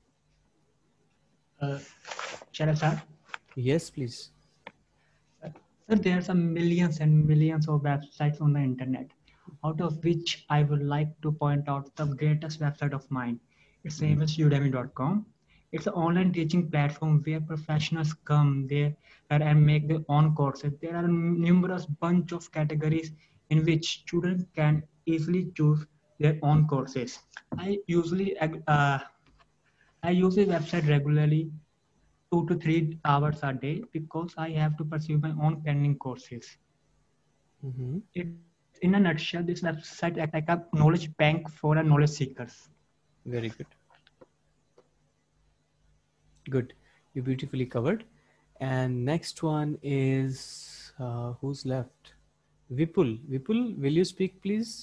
Uh, shall I start? Yes, please. Sir, there are some millions and millions of websites on the internet, out of which I would like to point out the greatest website of mine. Its name is udemy dot com. It's an online teaching platform where professionals come there and make their own courses. There are numerous bunch of categories in which students can easily choose their own courses. I usually uh, I use this website regularly two to three hours a day because I have to pursue my own pending courses. Mm-hmm. It's in a nutshell, this website acts like a knowledge bank for a knowledge seekers. Very good. Good. You beautifully covered. And next one is uh, who's left? Vipul. Vipul, will you speak, please?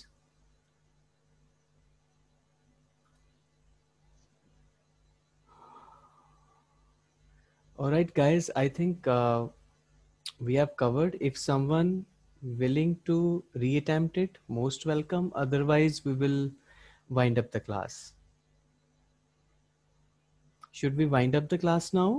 All right, guys. I think uh, we have covered. If someone willing to reattempt it, most welcome. Otherwise, we will wind up the class. Should we wind up the class now?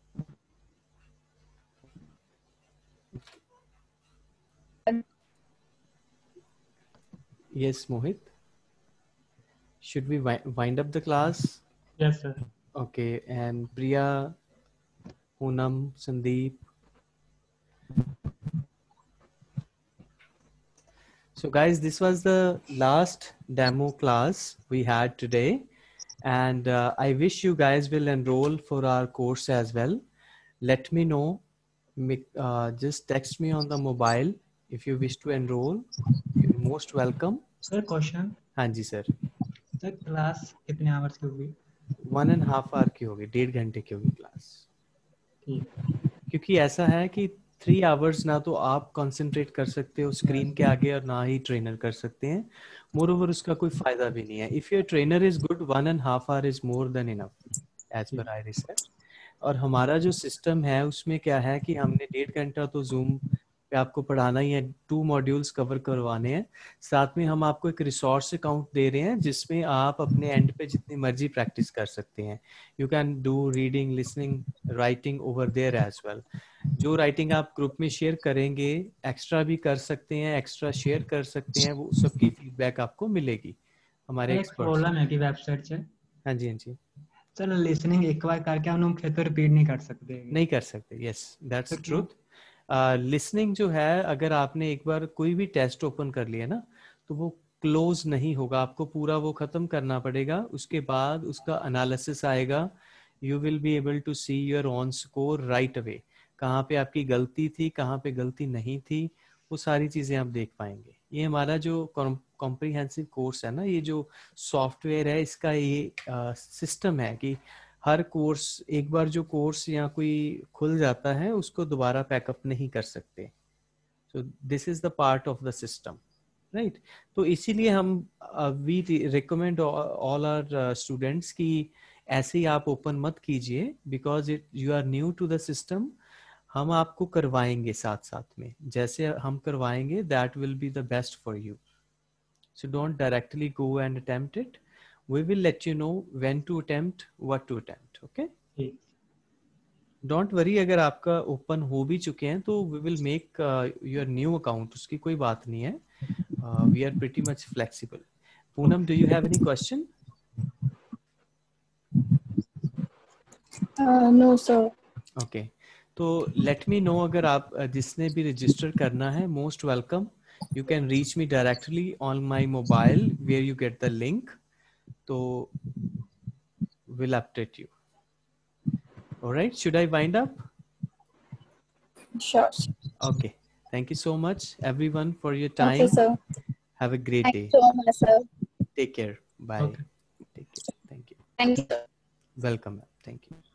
Yes, Mohit. Should we wi wind up the class? Yes, sir. Okay, and Priya, Poonam, Sandeep. So guys, this was the last demo class we had today, and uh, I wish you guys will enroll for our course as well. Let me know, uh, just text me on the mobile if you wish to enroll. You're most welcome. Sir, question. हाँ जी sir. Sir class कितने hours की होगी? One and half our की होगी, डेढ़ घंटे की होगी क्लास. ठीक. क्योंकि ऐसा है कि थ्री आवर्स ना तो आप कंसंट्रेट कर सकते हो स्क्रीन के आगे और ना ही ट्रेनर कर सकते हैं. मोर ओवर उसका कोई फायदा भी नहीं है. If your trainer is good, one and half hour is more than enough as per I research. और हमारा जो सिस्टम है उसमें क्या है कि हमने डेढ़ घंटा तो जूम पे आपको पढ़ाना ही है, टू मॉड्यूल्स कवर करवाने हैं. साथ में हम आपको एक रिसोर्स अकाउंट दे रहे हैं जिसमें आप अपने एंड पे जितनी मर्जी प्रैक्टिस कर सकते हैं. You can do reading, listening, writing over there as well. जो राइटिंग आप ग्रुप में शेयर करेंगे, एक्स्ट्रा भी कर सकते हैं, एक्स्ट्रा शेयर कर सकते हैं, वो सबकी फीडबैक आपको मिलेगी हमारे एक्सपर्ट्स. प्रॉब्लम है कि वेबसाइट से. हाँ जी हाँ जी सर, लिसनिंग एक बार करके हम फिर तो रिपीट नहीं कर सकते. नहीं कर सकते. Yes, that's truth. लिसनिंग जो है, अगर आपने एक बार कोई भी टेस्ट ओपन कर लिया ना, तो वो क्लोज नहीं होगा. आपको पूरा वो खत्म करना पड़ेगा. उसके बाद उसका एनालिसिस आएगा. You will be able to see your own score right away. कहाँ पे आपकी गलती थी, कहाँ पे गलती नहीं थी, वो सारी चीज़ें आप देख पाएंगे. ये हमारा जो कॉम्प्रिहेंसिव कोर्स है ना, ये जो सॉफ्टवेयर है, इसका ये सिस्टम uh, है कि हर कोर्स, एक बार जो कोर्स या कोई खुल जाता है उसको दोबारा पैकअप नहीं कर सकते. So this is the part of the system, right. तो इसीलिए हम we recommend all our students कि ऐसे ही आप ओपन मत कीजिए, because it you are new to the system. हम आपको करवाएंगे साथ साथ में, जैसे हम करवाएंगे that will be the best for you. So don't directly go and attempt it. We will let you know when to attempt, what to attempt. Okay? Don't worry, अगर आपका ओपन हो भी चुके हैं तो we will make uh, your new account. उसकी कोई बात नहीं है. uh, we are pretty much flexible. Poonam, do you have any question? Uh, no sir. Okay. तो let me know, अगर आप जिसने भी register करना है, most welcome. You can reach me directly on my mobile where you get the link. So we'll update you. All right. Should I wind up? Sure. Okay. Thank you so much, everyone, for your time. Okay, sir. Have a great Thank day. you so much, sir. Take care. Bye. Okay. Take care. Thank you. Thank you. Welcome. Thank you.